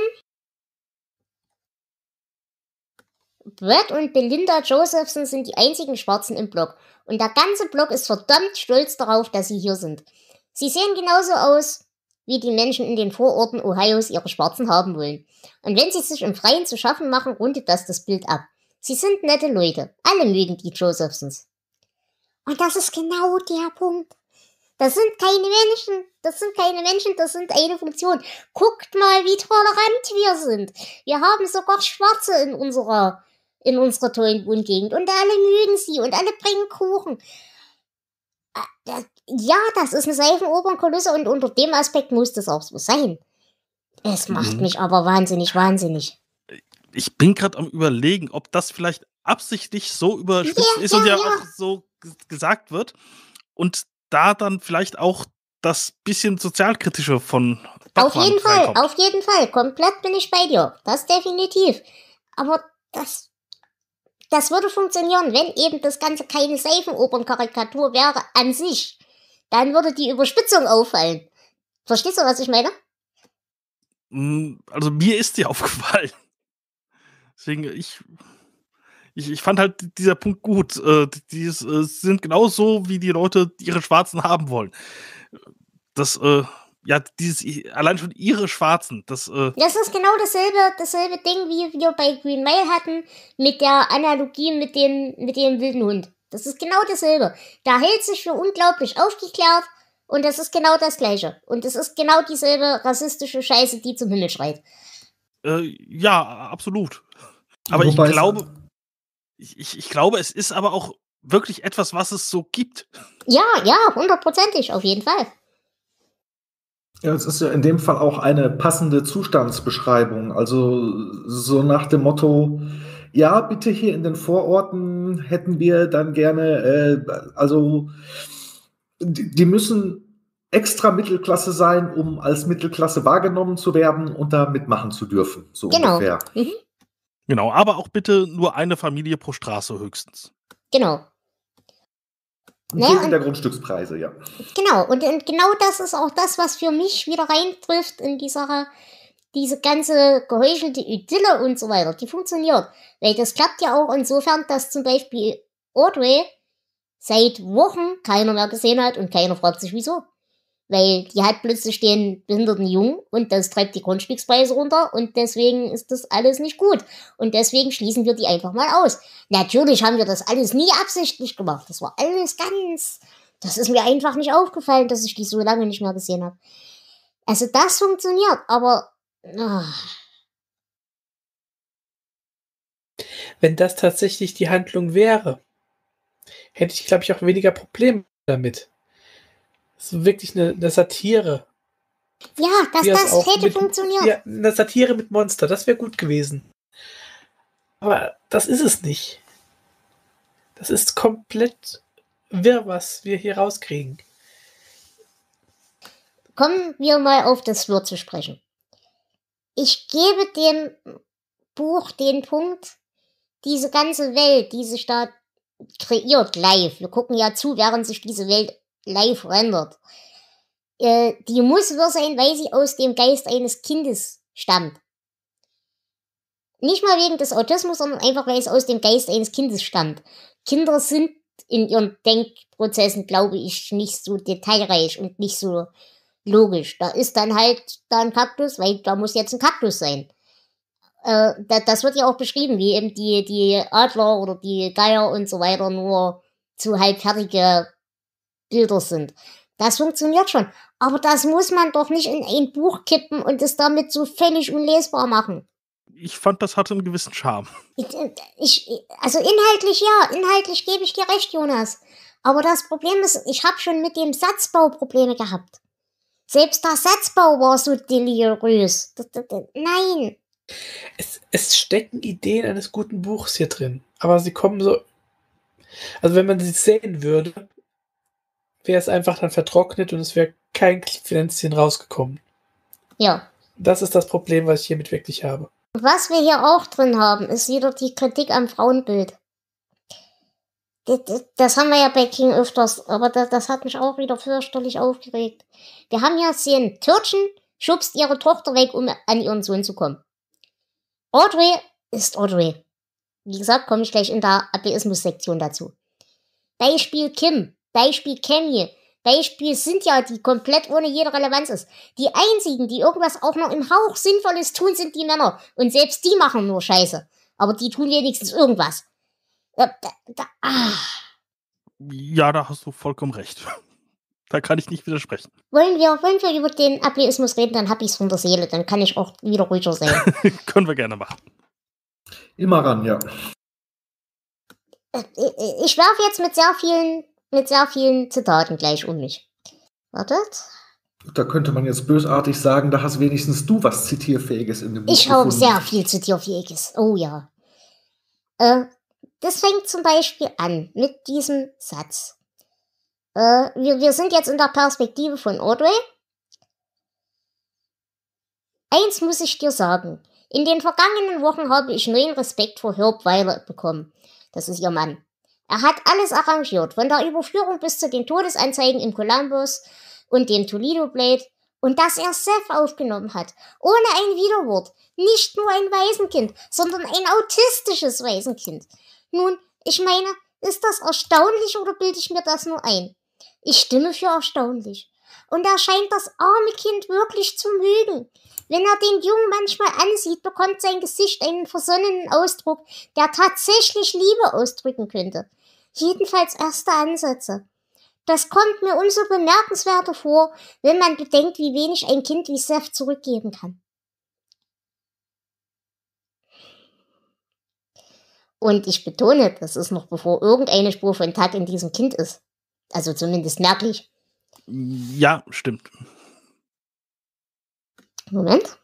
Brad und Belinda Josephson sind die einzigen Schwarzen im Block. Und der ganze Block ist verdammt stolz darauf, dass sie hier sind. Sie sehen genauso aus wie die Menschen in den Vororten Ohios ihre Schwarzen haben wollen. Und wenn sie sich im Freien zu schaffen machen, rundet das Bild ab. Sie sind nette Leute. Alle mögen die Josephsons. Und das ist genau der Punkt. Das sind keine Menschen, das sind eine Funktion. Guckt mal, wie tolerant wir sind. Wir haben sogar Schwarze in unserer tollen Wohngegend und alle mögen sie und alle bringen Kuchen. Ja, das ist eine Seifenopernkulisse und unter dem Aspekt muss das auch so sein. Es macht mich aber wahnsinnig. Ich bin gerade am Überlegen, ob das vielleicht absichtlich so überspitzt ist und ja auch so gesagt wird und da dann vielleicht auch das bisschen Sozialkritische von Bachmann reinkommt. Auf jeden Fall. Komplett bin ich bei dir. Das definitiv. Aber das würde funktionieren, wenn eben das Ganze keine Seifenopern-Karikatur wäre an sich. Dann würde die Überspitzung auffallen. Verstehst du, was ich meine? Also mir ist die aufgefallen. Deswegen, ich fand halt dieser Punkt gut. Die sind genauso, wie die Leute ihre Schwarzen haben wollen. Das, allein schon ihre Schwarzen. Das ist genau dasselbe Ding, wie wir bei Green Mile hatten, mit der Analogie mit dem wilden Hund. Das ist genau dasselbe. Da hält sich für unglaublich aufgeklärt und das ist genau das Gleiche. Und es ist genau dieselbe rassistische Scheiße, die zum Himmel schreit. Ja, absolut. Aber ich glaube, es ist aber auch wirklich etwas, was es so gibt. Ja, 100%, auf jeden Fall. Ja, es ist ja in dem Fall auch eine passende Zustandsbeschreibung. Also so nach dem Motto, ja, bitte hier in den Vororten hätten wir dann gerne, die müssen extra Mittelklasse sein, um als Mittelklasse wahrgenommen zu werden und da mitmachen zu dürfen, so ungefähr. Mhm. Genau, aber auch bitte nur eine Familie pro Straße höchstens. Genau. Wegen der Grundstückspreise, ja. Genau, und genau das ist auch das, was für mich wieder reintrifft in diese ganze geheuchelte Idylle und so weiter. Die funktioniert. Weil das klappt ja auch insofern, dass zum Beispiel Audrey seit Wochen keiner mehr gesehen hat und keiner fragt sich wieso. Weil die hat plötzlich den behinderten Jungen und das treibt die Grundstückspreise runter und deswegen ist das alles nicht gut. Und deswegen schließen wir die einfach mal aus. Natürlich haben wir das alles nie absichtlich gemacht. Das war alles das ist mir einfach nicht aufgefallen, dass ich die so lange nicht mehr gesehen habe. Also das funktioniert, aber Wenn das tatsächlich die Handlung wäre, hätte ich, glaube ich, auch weniger Probleme damit. Das ist wirklich eine Satire. Ja, das hätte funktioniert. Ja, eine Satire mit Monster, das wäre gut gewesen. Aber das ist es nicht. Das ist komplett wirr, was wir hier rauskriegen. Kommen wir mal auf das Wirr zu sprechen. Ich gebe dem Buch den Punkt, diese ganze Welt, die sich da kreiert live, wir gucken ja zu, während sich diese Welt live rendert, die muss wirr sein, weil sie aus dem Geist eines Kindes stammt. Nicht mal wegen des Autismus, sondern einfach, weil es aus dem Geist eines Kindes stammt. Kinder sind in ihren Denkprozessen, glaube ich, nicht so detailreich und nicht so logisch. Da ist dann halt da ein Kaktus, weil da muss jetzt ein Kaktus sein. Das wird ja auch beschrieben, wie eben die Adler oder die Geier und so weiter nur zu halbfertige Bilder sind. Das funktioniert schon. Aber das muss man doch nicht in ein Buch kippen und es damit so völlig unlesbar machen. Ich fand, das hatte einen gewissen Charme. Also inhaltlich gebe ich dir recht, Jonas. Aber das Problem ist, ich habe schon mit dem Satzbau Probleme gehabt. Selbst der Satzbau war so deliriös. Nein. Es stecken Ideen eines guten Buchs hier drin. Aber sie kommen so... Also wenn man sie sehen würde, wäre es einfach dann vertrocknet und es wäre kein Pflänzchen rausgekommen. Ja. Das ist das Problem, was ich hiermit wirklich habe. Was wir hier auch drin haben, ist wieder die Kritik am Frauenbild. Das haben wir ja bei King öfters, aber das hat mich auch wieder fürchterlich aufgeregt. Wir haben ja Szenen, Törtchen schubst ihre Tochter weg, um an ihren Sohn zu kommen. Audrey ist Audrey. Wie gesagt, komme ich gleich in der Atheismus-Sektion dazu. Beispiel Kim, Beispiel Cammy. Beispiel sind ja, die komplett ohne jede Relevanz ist. Die einzigen, die irgendwas auch noch im Hauch Sinnvolles tun, sind die Männer. Und selbst die machen nur Scheiße. Aber die tun wenigstens irgendwas. Ja, da hast du vollkommen recht. Da kann ich nicht widersprechen. Wollen wir über den Ableismus reden, dann hab ich's von der Seele. Dann kann ich auch wieder ruhiger sein. Können wir gerne machen. Immer ran, ja. Ich werfe jetzt mit sehr vielen Zitaten gleich um mich. Wartet. Da könnte man jetzt bösartig sagen, da hast wenigstens du was Zitierfähiges in dem Buch Ich habe gefunden. sehr viel Zitierfähiges. Oh ja. Das fängt zum Beispiel an mit diesem Satz. Wir sind jetzt in der Perspektive von Audrey. Eins muss ich dir sagen. In den vergangenen Wochen habe ich neuen Respekt vor Herb Weiler bekommen. Das ist ihr Mann. Er hat alles arrangiert, von der Überführung bis zu den Todesanzeigen im Columbus und dem Toledo Blade. Und dass er Seth aufgenommen hat, ohne ein Widerwort. Nicht nur ein Waisenkind, sondern ein autistisches Waisenkind. Nun, ich meine, ist das erstaunlich oder bilde ich mir das nur ein? Ich stimme für erstaunlich. Und er scheint das arme Kind wirklich zu mögen. Wenn er den Jungen manchmal ansieht, bekommt sein Gesicht einen versonnenen Ausdruck, der tatsächlich Liebe ausdrücken könnte. Jedenfalls erste Ansätze. Das kommt mir umso bemerkenswerter vor, wenn man bedenkt, wie wenig ein Kind wie Seth zurückgeben kann. Und ich betone, das ist noch bevor irgendeine Spur von Tuck in diesem Kind ist. Also zumindest merklich. Ja, stimmt. Moment.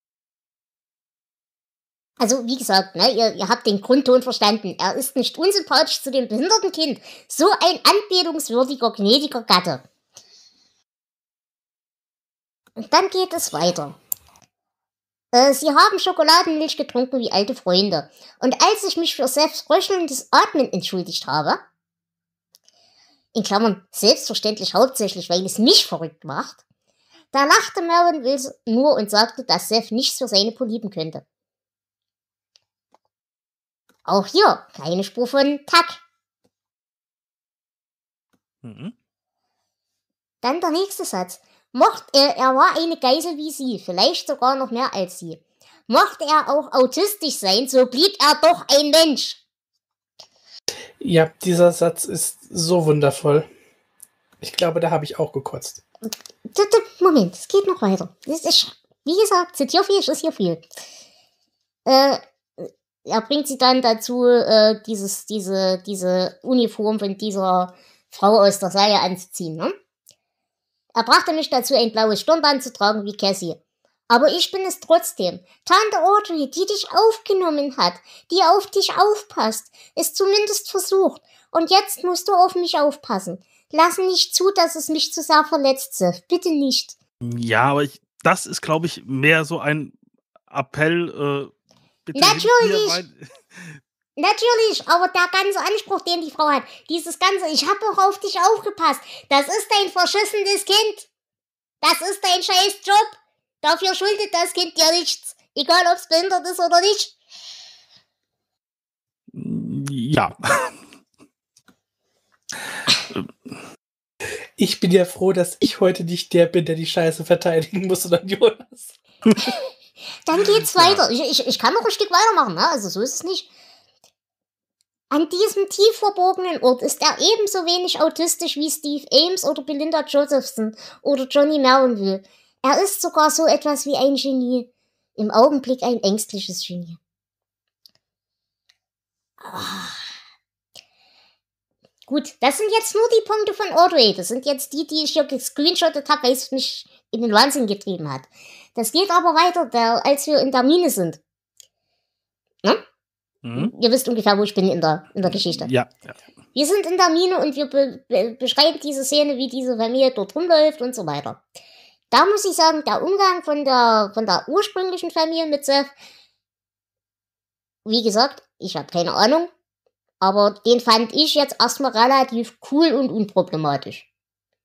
Also, wie gesagt, ne, ihr habt den Grundton verstanden. Er ist nicht unsympathisch zu dem behinderten Kind. So ein anbetungswürdiger, gnädiger Gatte. Und dann geht es weiter. Sie haben Schokoladenmilch getrunken wie alte Freunde. Und als ich mich für Seths röchelndes Atmen entschuldigt habe, in Klammern selbstverständlich hauptsächlich, weil es mich verrückt macht, da lachte Mervyn Wilson nur und sagte, dass Seth nichts für seine Po lieben könnte. Auch hier keine Spur von Tuck. Mhm. Dann der nächste Satz. Er war eine Geisel wie sie, vielleicht sogar noch mehr als sie. Mochte er auch autistisch sein, so blieb er doch ein Mensch. Ja, dieser Satz ist so wundervoll. Ich glaube, da habe ich auch gekotzt. Moment, es geht noch weiter. Das ist, wie gesagt, zitierfähig ist hier viel. Er bringt sie dann dazu, diese Uniform von dieser Frau aus der Serie anzuziehen, ne? Er brachte mich dazu, ein blaues Stirnband zu tragen wie Cassie. Aber ich bin es trotzdem. Tante Audrey, die dich aufgenommen hat, die auf dich aufpasst, es zumindest versucht. Und jetzt musst du auf mich aufpassen. Lass nicht zu, dass es mich zu sehr verletzt, Seth. Bitte nicht. Ja, aber das ist, glaube ich, mehr so ein Appell. Bitte Natürlich! Natürlich, aber der ganze Anspruch, den die Frau hat, dieses ganze, ich habe auch auf dich aufgepasst, das ist ein verschissenes Kind. Das ist dein scheiß Job. Dafür schuldet das Kind dir nichts. Egal, ob es behindert ist oder nicht. Ja. Ich bin ja froh, dass ich heute nicht der bin, der die Scheiße verteidigen muss, sondern Jonas. Dann geht's weiter. Ich kann noch ein Stück weitermachen, ne? Also so ist es nicht. An diesem tief verborgenen Ort ist er ebenso wenig autistisch wie Steve Ames oder Belinda Josephson oder Johnny Mervynville. Er ist sogar so etwas wie ein Genie. Im Augenblick ein ängstliches Genie. Gut, das sind jetzt nur die Punkte von Audrey. Das sind jetzt die ich hier gescreenshottet habe, weil es mich in den Wahnsinn getrieben hat. Das geht aber weiter, als wir in der Mine sind. Ne? Mhm. Ihr wisst ungefähr, wo ich bin in der Geschichte. Ja. Wir sind in der Mine und wir beschreiben diese Szene, wie diese Familie dort rumläuft und so weiter. Da muss ich sagen, der Umgang von der ursprünglichen Familie mit Seth, wie gesagt, ich habe keine Ahnung, aber den fand ich jetzt erstmal relativ cool und unproblematisch.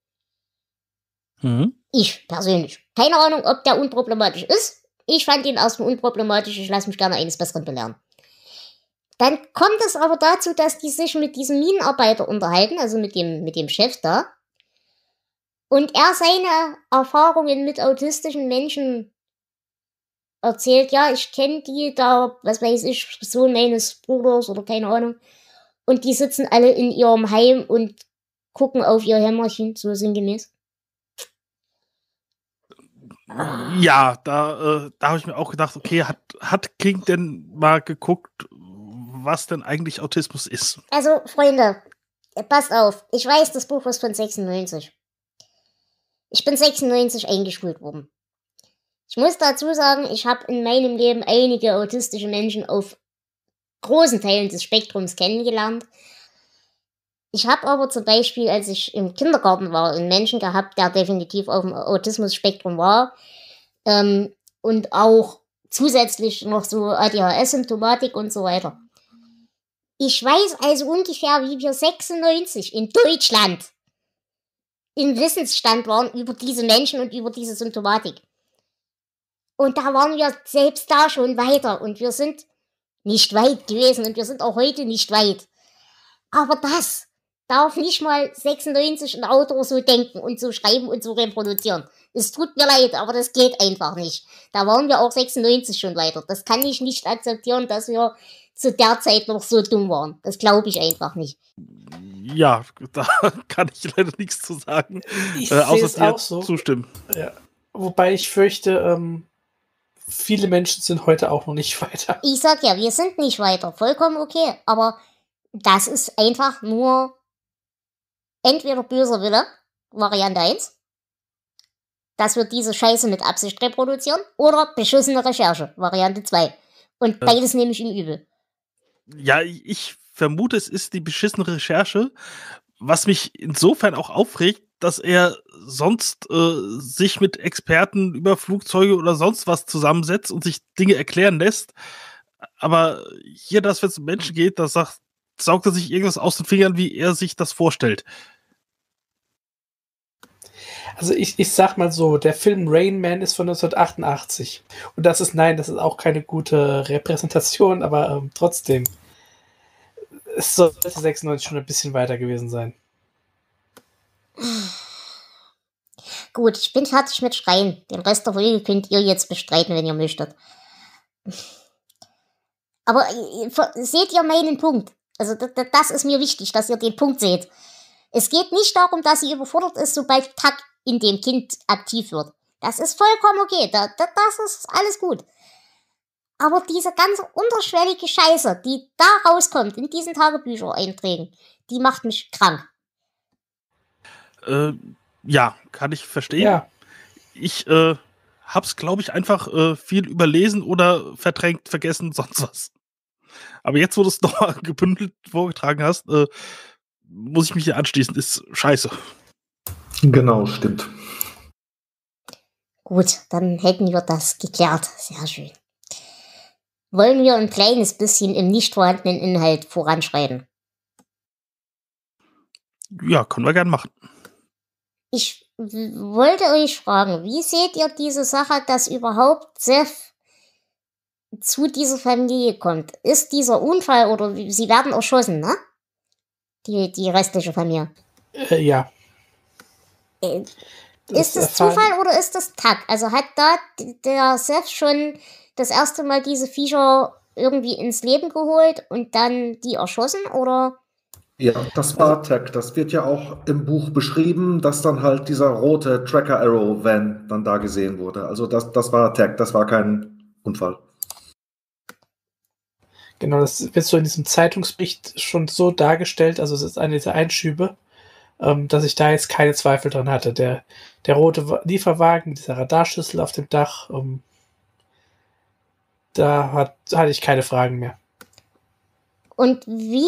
Mhm. Ich persönlich. Keine Ahnung, ob der unproblematisch ist. Ich fand ihn erstmal unproblematisch. Ich lasse mich gerne eines Besseren belehren. Dann kommt es aber dazu, dass die sich mit diesem Minenarbeiter unterhalten, also mit dem Chef da. und er seine Erfahrungen mit autistischen Menschen erzählt, ja, ich kenne die da, was weiß ich, Sohn meines Bruders oder keine Ahnung, und die sitzen alle in ihrem Heim und gucken auf ihr Hämmerchen, so sinngemäß. Ja, da habe ich mir auch gedacht, okay, hat King denn mal geguckt, was denn eigentlich Autismus ist? Also, Freunde, passt auf. Ich weiß, das Buch ist von 96. Ich bin 96 eingeschult worden. Ich muss dazu sagen, ich habe in meinem Leben einige autistische Menschen auf großen Teilen des Spektrums kennengelernt. Ich habe aber zum Beispiel, als ich im Kindergarten war, einen Menschen gehabt, der definitiv auf dem Autismus-Spektrum war, und auch zusätzlich noch so ADHS-Symptomatik und so weiter. Ich weiß also ungefähr, wie wir 96 in Deutschland im Wissensstand waren über diese Menschen und über diese Symptomatik. Und da waren wir selbst da schon weiter und wir sind nicht weit gewesen und wir sind auch heute nicht weit. Aber das darf nicht mal 96 ein Autor so denken und so schreiben und so reproduzieren. Es tut mir leid, aber das geht einfach nicht. Da waren wir auch 96 schon weiter. Das kann ich nicht akzeptieren, dass wir zu der Zeit noch so dumm waren. Das glaube ich einfach nicht. Ja, da kann ich leider nichts zu sagen. Ich Außer sehe es dir auch so. zustimmen. Ja. Wobei ich fürchte, viele Menschen sind heute auch noch nicht weiter. Ich sag ja, wir sind nicht weiter. Vollkommen okay. Aber das ist einfach nur entweder böser Wille, Variante 1, dass wir diese Scheiße mit Absicht reproduzieren, oder beschissene Recherche, Variante 2. Und beides nehme ich ihm übel. Ja, ich vermute, es ist die beschissene Recherche, was mich insofern auch aufregt, dass er sonst sich mit Experten über Flugzeuge oder sonst was zusammensetzt und sich Dinge erklären lässt. Aber hier, dass wenn es um Menschen geht, da saugt er sich irgendwas aus den Fingern, wie er sich das vorstellt. Also ich sag mal so, der Film Rain Man ist von 1988. Und das ist auch keine gute Repräsentation, aber trotzdem. Es sollte 96 schon ein bisschen weiter gewesen sein. Gut, ich bin fertig mit Schreien. Den Rest der Folge könnt ihr jetzt bestreiten, wenn ihr möchtet. Aber seht ihr meinen Punkt? Also das ist mir wichtig, dass ihr den Punkt seht. Es geht nicht darum, dass sie überfordert ist, sobald Tack in dem Kind aktiv wird. Das ist vollkommen okay. Das ist alles gut. Aber diese ganze unterschwellige Scheiße, die da rauskommt in diesen Tagebüchereinträgen, die macht mich krank. Ja, kann ich verstehen. Ja. Ich hab's, glaube ich, einfach viel überlesen oder verdrängt, vergessen, sonst was. Aber jetzt, wo du es nochmal gebündelt vorgetragen hast, muss ich mich hier anschließen. Ist scheiße. Genau, stimmt. Gut, dann hätten wir das geklärt. Sehr schön. Wollen wir ein kleines bisschen im nicht vorhandenen Inhalt voranschreiten? Ja, können wir gern machen. Ich wollte euch fragen, wie seht ihr diese Sache, dass überhaupt Seth zu dieser Familie kommt? Ist dieser Unfall oder sie werden erschossen, ne? Die restliche Familie. Ja. Ist das Zufall oder ist das Tack? Also hat da der Seth schon das erste Mal diese Viecher irgendwie ins Leben geholt und dann die erschossen, oder? Ja, das war Tack. Das wird ja auch im Buch beschrieben, dass dann halt dieser rote Tracker Arrow Van dann da gesehen wurde. Also das war Tack, das war kein Unfall. Genau, das wird so in diesem Zeitungsbericht schon so dargestellt, also es ist eine dieser Einschübe, dass ich da jetzt keine Zweifel dran hatte. Der rote Lieferwagen mit dieser Radarschüssel auf dem Dach, da hatte ich keine Fragen mehr. Und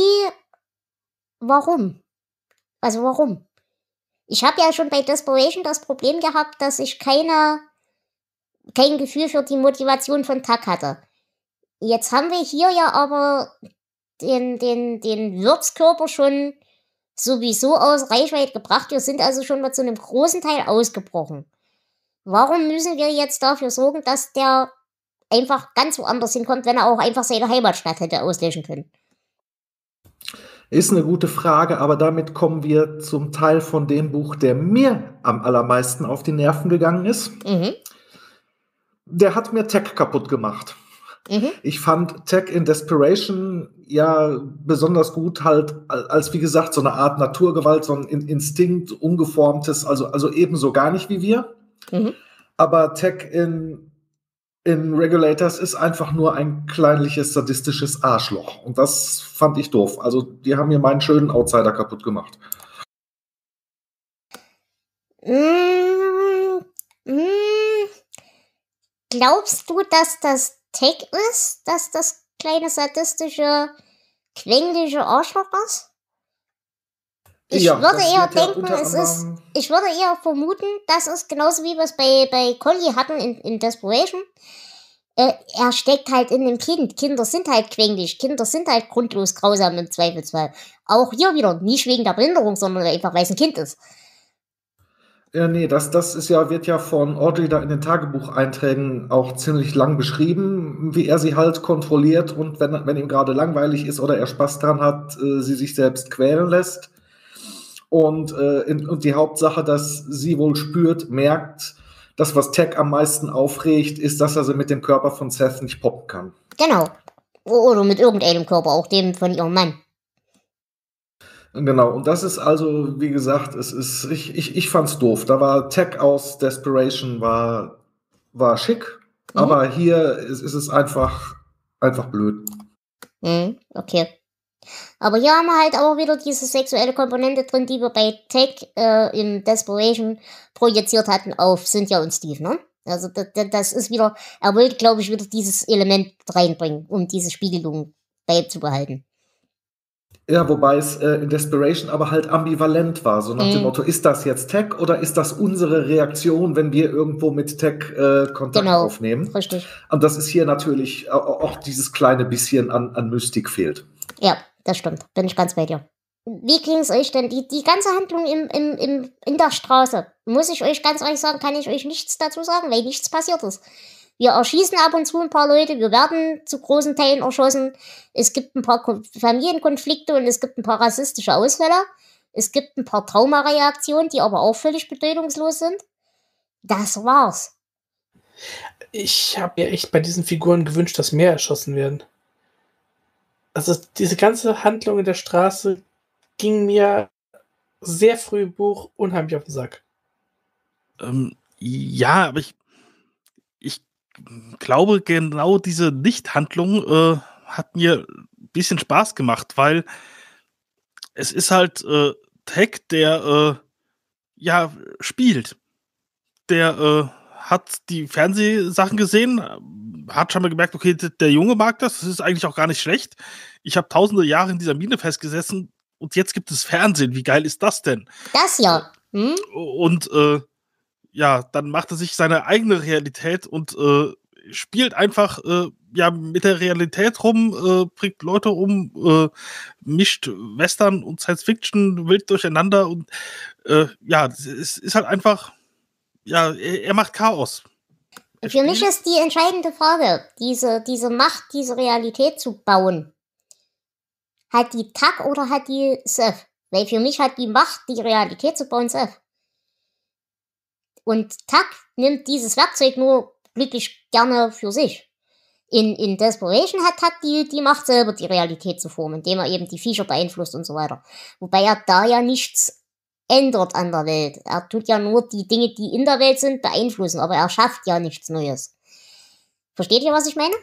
warum? Also warum? Ich habe ja schon bei Desperation das Problem gehabt, dass ich kein Gefühl für die Motivation von Tack hatte. Jetzt haben wir hier ja aber den Wirtskörper schon sowieso aus Reichweite gebracht. Wir sind also schon mal zu einem großen Teil ausgebrochen. Warum müssen wir jetzt dafür sorgen, dass der einfach ganz woanders hinkommt, wenn er auch einfach seine Heimatstadt hätte auslöschen können? Ist eine gute Frage, aber damit kommen wir zum Teil von dem Buch, der mir am allermeisten auf die Nerven gegangen ist. Mhm. Der hat mir Tech kaputt gemacht. Mhm. Ich fand Tech in Desperation ja besonders gut halt als, wie gesagt, so eine Art Naturgewalt, so ein Instinkt, ungeformtes, also ebenso gar nicht wie wir. Mhm. Aber Tech in Regulators ist einfach nur ein kleinliches, sadistisches Arschloch. Und das fand ich doof. Also die haben mir meinen schönen Outsider kaputt gemacht. Glaubst du, dass das Tech ist, dass das kleine sadistische, quengliche Arschloch ist? Ich Ja, würde das eher wird ja denken, unter es ist. anderem- Ich würde eher vermuten, das ist genauso wie wir es bei Collie hatten in Desperation. Er steckt halt in dem Kind. Kinder sind halt quengelig. Kinder sind halt grundlos grausam im Zweifelsfall. Auch hier wieder, nicht wegen der Behinderung, sondern einfach, weil es ein Kind ist. Ja, nee, das wird ja von Audrey da in den Tagebucheinträgen auch ziemlich lang beschrieben, wie er sie halt kontrolliert und wenn ihm gerade langweilig ist oder er Spaß dran hat, sie sich selbst quälen lässt. Und die Hauptsache, dass sie wohl merkt, das, was Tech am meisten aufregt, ist, dass er sie mit dem Körper von Seth nicht poppen kann. Genau. Oder mit irgendeinem Körper, auch dem von ihrem Mann. Genau, und das ist also, wie gesagt, ich fand's doof. Da war Tech aus Desperation war schick, aber hier ist es einfach blöd. Okay. Aber hier haben wir halt auch wieder diese sexuelle Komponente drin, die wir bei Tech in Desperation projiziert hatten auf Cynthia und Steve, ne? Also das ist wieder, er wollte, glaube ich, wieder dieses Element reinbringen, um diese Spiegelung beizubehalten. Ja, wobei es in Desperation aber halt ambivalent war, so nach dem Motto, ist das jetzt Tech oder ist das unsere Reaktion, wenn wir irgendwo mit Tech Kontakt aufnehmen? Richtig. Und das ist hier natürlich auch dieses kleine bisschen an Mystik fehlt. Ja, das stimmt. Bin ich ganz bei dir. Wie ging es euch denn? Die ganze Handlung in der Straße, muss ich euch ganz ehrlich sagen, kann ich euch nichts dazu sagen, weil nichts passiert ist. Wir erschießen ab und zu ein paar Leute, wir werden zu großen Teilen erschossen. Es gibt ein paar Familienkonflikte und es gibt ein paar rassistische Ausfälle. Es gibt ein paar Traumareaktionen, die aber auch völlig bedeutungslos sind. Das war's. Ich habe mir echt bei diesen Figuren gewünscht, dass mehr erschossen werden. Also diese ganze Handlung in der Straße ging mir sehr früh im Buch unheimlich auf den Sack. Ja, aber ich glaube, genau diese Nichthandlung hat mir ein bisschen Spaß gemacht, weil es ist halt Tech, der spielt. Der hat die Fernsehsachen gesehen, hat schon mal gemerkt, okay, der Junge mag das ist eigentlich auch gar nicht schlecht. Ich habe tausende Jahre in dieser Mine festgesessen und jetzt gibt es Fernsehen. Wie geil ist das denn? Das ja. Und dann macht er sich seine eigene Realität und spielt einfach mit der Realität rum, bringt Leute um, mischt Western und Science Fiction wild durcheinander und es ist halt einfach, er macht Chaos. Für mich ist die entscheidende Frage, diese Macht, diese Realität zu bauen. Hat die Tuck oder hat die Seth? Weil für mich hat die Macht, die Realität zu bauen, Seth. Und Tuck nimmt dieses Werkzeug nur glücklich gerne für sich. In Desperation hat Tuck die Macht, selber die Realität zu formen, indem er eben die Viecher beeinflusst und so weiter. Wobei er da ja nichts ändert an der Welt. Er tut ja nur die Dinge, die in der Welt sind, beeinflussen, aber er schafft ja nichts Neues. Versteht ihr, was ich meine?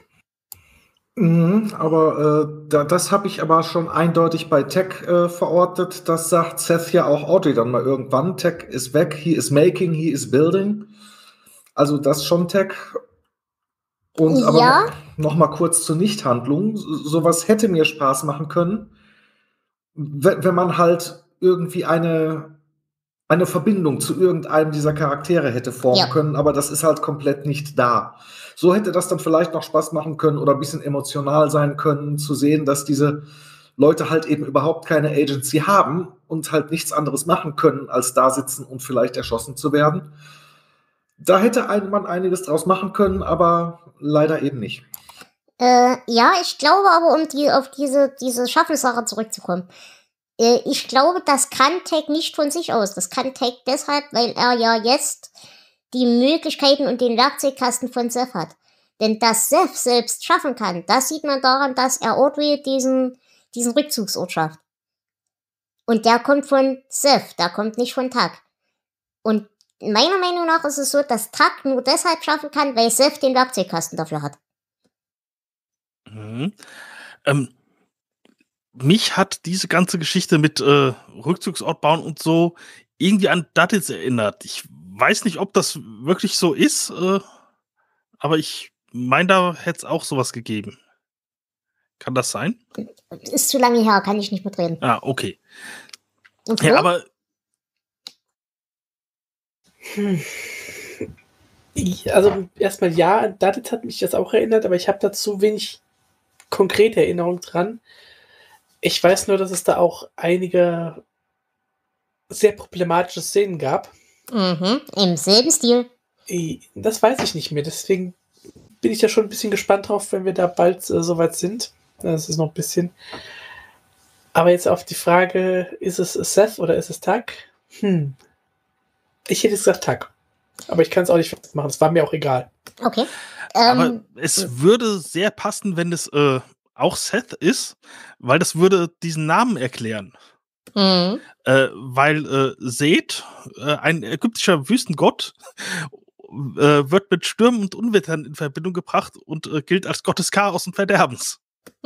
Aber das habe ich aber schon eindeutig bei Tech verortet. Das sagt Seth ja auch Audrey dann mal irgendwann. Tech ist weg, he is making, he is building. Also das schon Tech. Und aber noch mal kurz zur Nichthandlung. Sowas hätte mir Spaß machen können, wenn man halt irgendwie eine Verbindung zu irgendeinem dieser Charaktere hätte formen können, aber das ist halt komplett nicht da. So hätte das dann vielleicht noch Spaß machen können oder ein bisschen emotional sein können, zu sehen, dass diese Leute halt eben überhaupt keine Agency haben und halt nichts anderes machen können, als da sitzen und vielleicht erschossen zu werden. Da hätte man einiges draus machen können, aber leider eben nicht. Ich glaube aber, auf diese Schaffenssache zurückzukommen. Ich glaube, das kann Tag nicht von sich aus. Das kann Tag deshalb, weil er ja jetzt die Möglichkeiten und den Werkzeugkasten von Seth hat. Denn dass Seth selbst schaffen kann, das sieht man daran, dass er Ordway diesen Rückzugsort schafft. Und der kommt von Seth, der kommt nicht von Tag. Und meiner Meinung nach ist es so, dass Tag nur deshalb schaffen kann, weil Seth den Werkzeugkasten dafür hat. Mhm. Mich hat diese ganze Geschichte mit Rückzugsort bauen und so irgendwie an Dattitz erinnert. Ich weiß nicht, ob das wirklich so ist, aber ich meine, da hätte es auch sowas gegeben. Kann das sein? Ist zu lange her, kann ich nicht mitreden. Ah, okay. Und Ja, Flo? aber Also erstmal ja, Daddit hat mich das auch erinnert, aber ich habe dazu wenig konkrete Erinnerung dran. Ich weiß nur, dass es da auch einige sehr problematische Szenen gab. Im selben Stil. Das weiß ich nicht mehr, deswegen bin ich da schon ein bisschen gespannt drauf, wenn wir da bald soweit sind. Das ist noch ein bisschen. Aber jetzt auf die Frage, ist es Seth oder ist es Tag? Ich hätte jetzt gesagt Tag. Aber ich kann es auch nicht machen, es war mir auch egal. Okay. aber es würde sehr passen, wenn es auch Seth ist, weil das würde diesen Namen erklären. Weil Seth, ein ägyptischer Wüstengott, wird mit Stürmen und Unwettern in Verbindung gebracht und gilt als Gott des Chaos und Verderbens.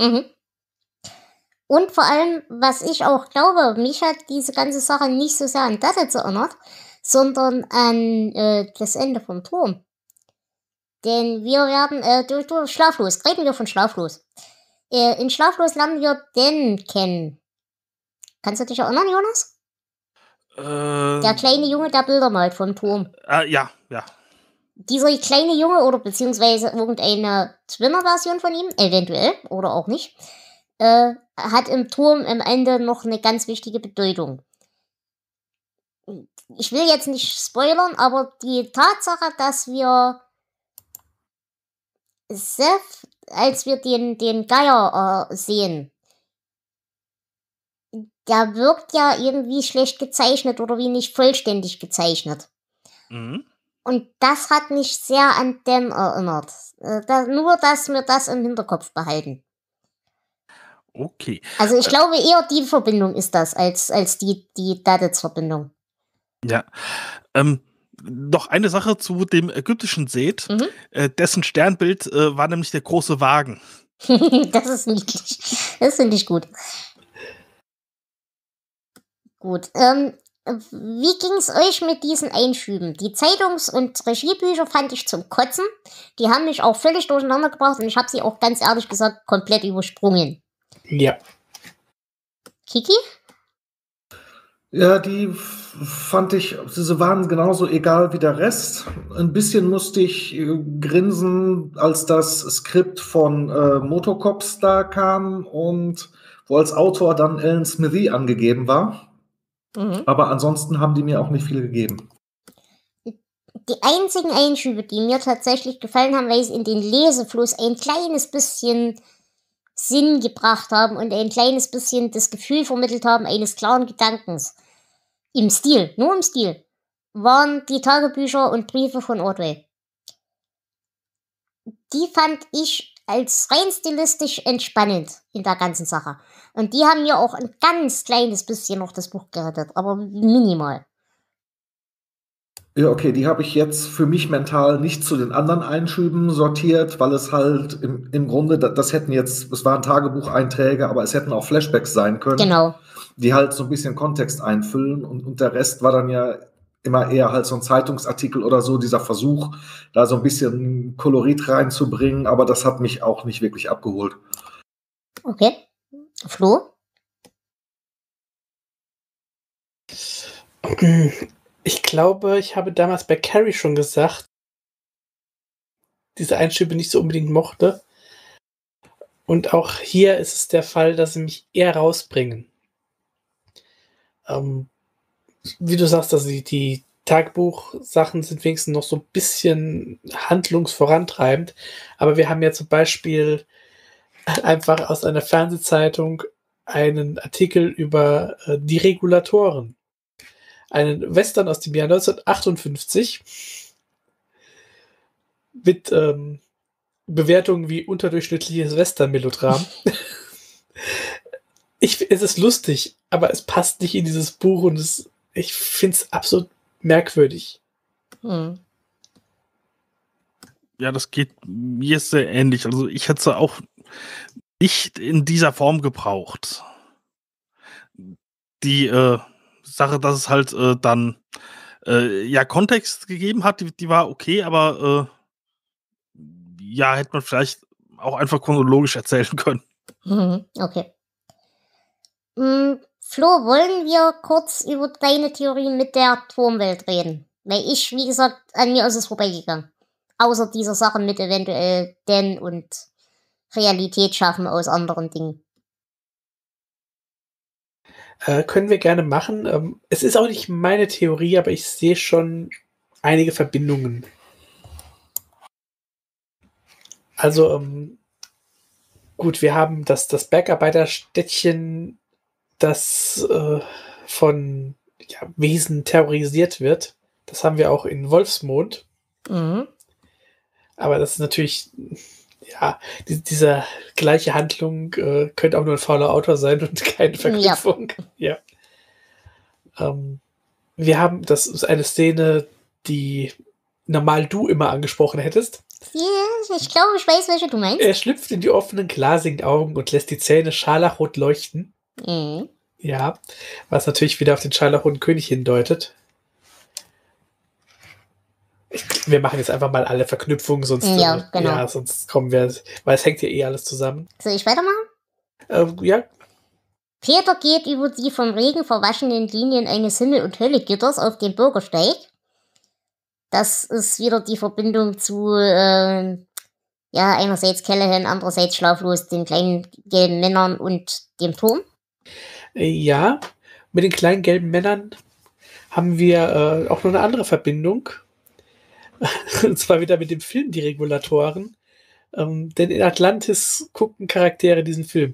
Und vor allem, was ich auch glaube, mich hat diese ganze Sache nicht so sehr an Dadditz erinnert, sondern an das Ende vom Turm. Denn wir werden durch Schlaflos, reden wir von Schlaflos. In Schlaflos lernen wir Den kennen. Kannst du dich erinnern, Jonas? Der kleine Junge, der Bilder malt vom Turm. Ja. Dieser kleine Junge oder beziehungsweise irgendeine Twinner-Version von ihm, eventuell oder auch nicht, hat im Turm am Ende noch eine ganz wichtige Bedeutung. Ich will jetzt nicht spoilern, aber die Tatsache, dass wir Seth, als wir den Geier sehen, der wirkt ja irgendwie schlecht gezeichnet oder wie nicht vollständig gezeichnet. Und das hat mich sehr an Den erinnert. Nur, dass wir das im Hinterkopf behalten. Okay. Also ich glaube eher die Verbindung ist das, als die Dadditz-Verbindung. Ja. Noch eine Sache zu dem ägyptischen Seth. Dessen Sternbild war nämlich der große Wagen. Das ist niedlich. Das finde ich gut. Gut. Wie ging es euch mit diesen Einschüben? Die Zeitungs- und Regiebücher fand ich zum Kotzen. Die haben mich auch völlig durcheinander gebracht und ich habe sie auch ganz ehrlich gesagt komplett übersprungen. Ja. Kiki? Ja, die fand ich, sie waren genauso egal wie der Rest. Ein bisschen musste ich grinsen, als das Skript von Motocops da kam und wo als Autor dann Alan Smithy angegeben war. Aber ansonsten haben die mir auch nicht viel gegeben. Die einzigen Einschübe, die mir tatsächlich gefallen haben, weil sie in den Lesefluss ein kleines bisschen Sinn gebracht haben und ein kleines bisschen das Gefühl vermittelt haben eines klaren Gedankens. Im Stil, nur im Stil, waren die Tagebücher und Briefe von Ordway. Die fand ich als rein stilistisch entspannend in der ganzen Sache. Und die haben mir auch ein ganz kleines bisschen noch das Buch gerettet, aber minimal. Ja, okay, die habe ich jetzt für mich mental nicht zu den anderen Einschüben sortiert, weil es halt im Grunde, das hätten jetzt, es waren Tagebucheinträge, aber es hätten auch Flashbacks sein können. Genau. Die halt so ein bisschen Kontext einfüllen und der Rest war dann ja immer eher halt so ein Zeitungsartikel oder so, dieser Versuch, da so ein bisschen Kolorit reinzubringen, aber das hat mich auch nicht wirklich abgeholt. Okay. Flo? Ich glaube, ich habe damals bei Carrie schon gesagt, diese Einschübe nicht so unbedingt mochte. Und auch hier ist es der Fall, dass sie mich eher rausbringen. Wie du sagst, also die Tagebuchsachen sind wenigstens noch so ein bisschen handlungsvorantreibend. Aber wir haben ja zum Beispiel einfach aus einer Fernsehzeitung einen Artikel über die Regulatoren. Einen Western aus dem Jahr 1958 mit Bewertungen wie unterdurchschnittliches Western-Melodram. Es ist lustig, aber es passt nicht in dieses Buch und ich finde es absolut merkwürdig. Ja, das geht mir sehr ähnlich. Also ich hätte es auch nicht in dieser Form gebraucht. Die Sache, dass es halt dann Kontext gegeben hat, die war okay, aber hätte man vielleicht auch einfach chronologisch erzählen können. Okay. Flo, wollen wir kurz über deine Theorie mit der Turmwelt reden? Weil wie gesagt, an mir ist es vorbeigegangen. Außer dieser Sache mit eventuell Dan und Realität schaffen aus anderen Dingen. Können wir gerne machen. Es ist auch nicht meine Theorie, aber ich sehe schon einige Verbindungen. Also, gut, wir haben das Bergarbeiterstädtchen, das von Wesen terrorisiert wird. Das haben wir auch in Wolfsmond. Aber das ist natürlich, diese gleiche Handlung könnte auch nur ein fauler Autor sein und keine Verknüpfung. Ja. Wir haben, das ist eine Szene, die normal du immer angesprochen hättest. Ja, ich glaube, ich weiß, welche du meinst. Er schlüpft in die offenen, glasigen Augen und lässt die Zähne scharlachrot leuchten. Ja, was natürlich wieder auf den scharlachroten König hindeutet. Wir machen jetzt einfach mal alle Verknüpfungen, sonst, genau. Sonst kommen wir, weil es hängt hier alles zusammen. Soll ich weitermachen? Ja. Peter geht über die vom Regen verwaschenen Linien eines Himmel- und Höllegitters auf den Bürgersteig. Das ist wieder die Verbindung zu, einerseits Callahan, andererseits Schlaflos, den kleinen gelben Männern und dem Turm. Ja, mit den kleinen gelben Männern haben wir auch noch eine andere Verbindung. Und zwar wieder mit dem Film Die Regulatoren. Denn in Atlantis gucken Charaktere diesen Film.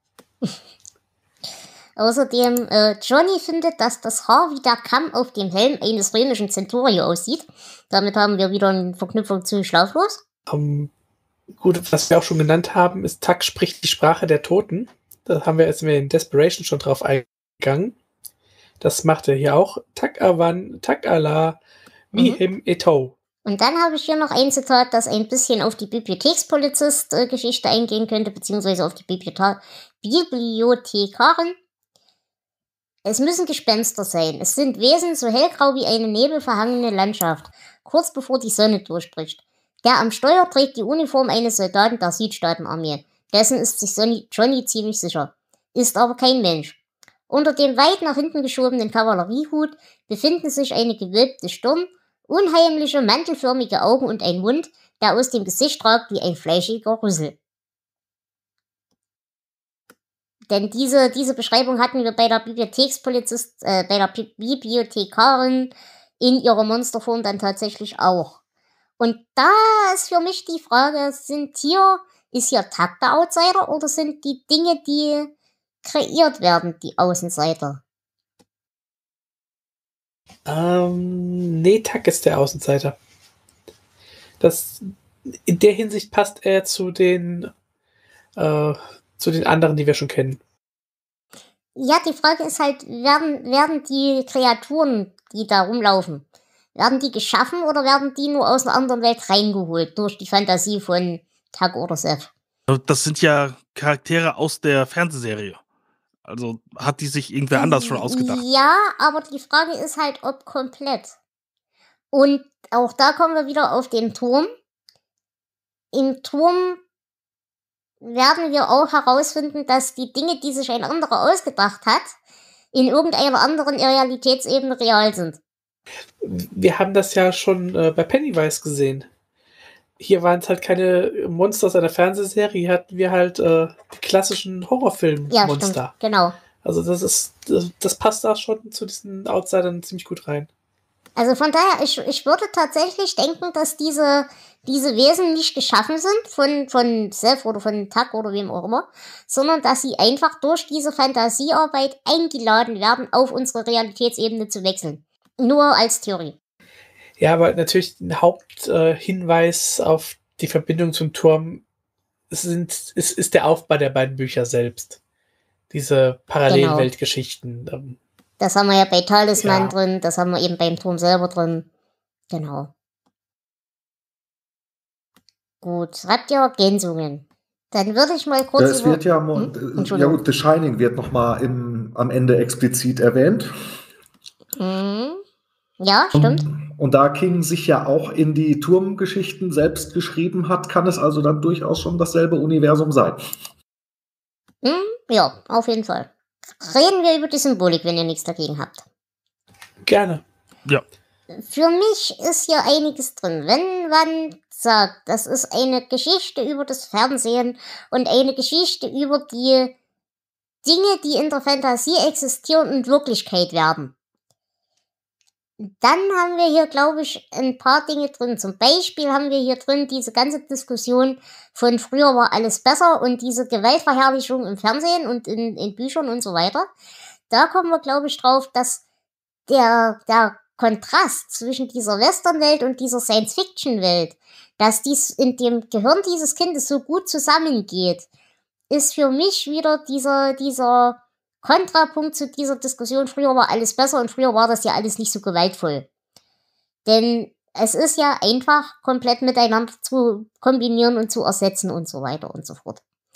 Außerdem, Johnny findet, dass das Haar wie der Kamm auf dem Helm eines römischen Centurio aussieht. Damit haben wir wieder eine Verknüpfung zu Schlaflos. Gut, was wir auch schon genannt haben, ist Tuck spricht die Sprache der Toten. Da haben wir jetzt in Desperation schon drauf eingegangen. Das macht er hier auch. Tuck Avan, Tuck Allah, Mihem Eto. Und dann habe ich hier noch ein Zitat, das ein bisschen auf die Bibliothekspolizist-Geschichte eingehen könnte, beziehungsweise auf die Bibliothekarin. Es müssen Gespenster sein. Es sind Wesen so hellgrau wie eine nebelverhangene Landschaft, kurz bevor die Sonne durchbricht. Der am Steuer trägt die Uniform eines Soldaten der Südstaatenarmee. Dessen ist sich Johnny ziemlich sicher. Ist aber kein Mensch. Unter dem weit nach hinten geschobenen Kavalleriehut befinden sich eine gewölbte Stirn, unheimliche, mantelförmige Augen und ein Mund, der aus dem Gesicht ragt wie ein fleischiger Rüssel. Denn diese Beschreibung hatten wir bei der Bibliothekarin in ihrer Monsterform dann tatsächlich auch. Und da ist für mich die Frage, ist hier Tuck der Outsider oder sind die Dinge, die kreiert werden, die Außenseiter? Nee, Tuck ist der Außenseiter. In der Hinsicht passt er zu den anderen, die wir schon kennen. Ja, die Frage ist halt, werden die Kreaturen, die da rumlaufen, werden die geschaffen oder werden die nur aus einer anderen Welt reingeholt durch die Fantasie von Tuck oder Seth? Das sind ja Charaktere aus der Fernsehserie. Also hat die sich irgendwer anders schon ausgedacht. Ja, aber die Frage ist halt, ob komplett. Und auch da kommen wir wieder auf den Turm. Im Turm werden wir auch herausfinden, dass die Dinge, die sich ein anderer ausgedacht hat, in irgendeiner anderen Realitätsebene real sind. Wir haben das ja schon bei Pennywise gesehen. Hier waren es halt keine Monster aus einer Fernsehserie, hier hatten wir halt die klassischen Horrorfilm-Monster. Ja, stimmt, genau. Also das passt da schon zu diesen Outsidern ziemlich gut rein. Also von daher, ich würde tatsächlich denken, dass diese Wesen nicht geschaffen sind von Seth oder von Tuck oder wem auch immer, sondern dass sie einfach durch diese Fantasiearbeit eingeladen werden, auf unsere Realitätsebene zu wechseln. Nur als Theorie. Ja, aber natürlich ein Haupthinweis auf die Verbindung zum Turm ist der Aufbau der beiden Bücher selbst. Diese Parallelweltgeschichten. Das haben wir ja bei Talisman drin, das haben wir eben beim Turm selber drin. Genau. Gut, habt ihr Ergänzungen? Dann würde ich mal kurz Es wird ja gut, The Shining wird nochmal am Ende explizit erwähnt. Ja, stimmt. Und da King sich ja auch in die Turmgeschichten selbst geschrieben hat, kann es also dann durchaus schon dasselbe Universum sein. Ja, auf jeden Fall. Reden wir über die Symbolik, wenn ihr nichts dagegen habt. Gerne. Ja. Für mich ist hier einiges drin. Wenn man sagt, das ist eine Geschichte über das Fernsehen und eine Geschichte über die Dinge, die in der Fantasie existieren und Wirklichkeit werden, dann haben wir hier, glaube ich, ein paar Dinge drin. Zum Beispiel haben wir hier drin diese ganze Diskussion von früher war alles besser und diese Gewaltverherrlichung im Fernsehen und in Büchern und so weiter. Da kommen wir, glaube ich, drauf, dass der Kontrast zwischen dieser Westernwelt und dieser Science-Fiction-Welt, dass dies in dem Gehirn dieses Kindes so gut zusammengeht, ist für mich wieder dieser Kontrapunkt zu dieser Diskussion, früher war alles besser und früher war das ja alles nicht so gewaltvoll. Denn es ist ja einfach komplett miteinander zu kombinieren und zu ersetzen und so weiter und so fort.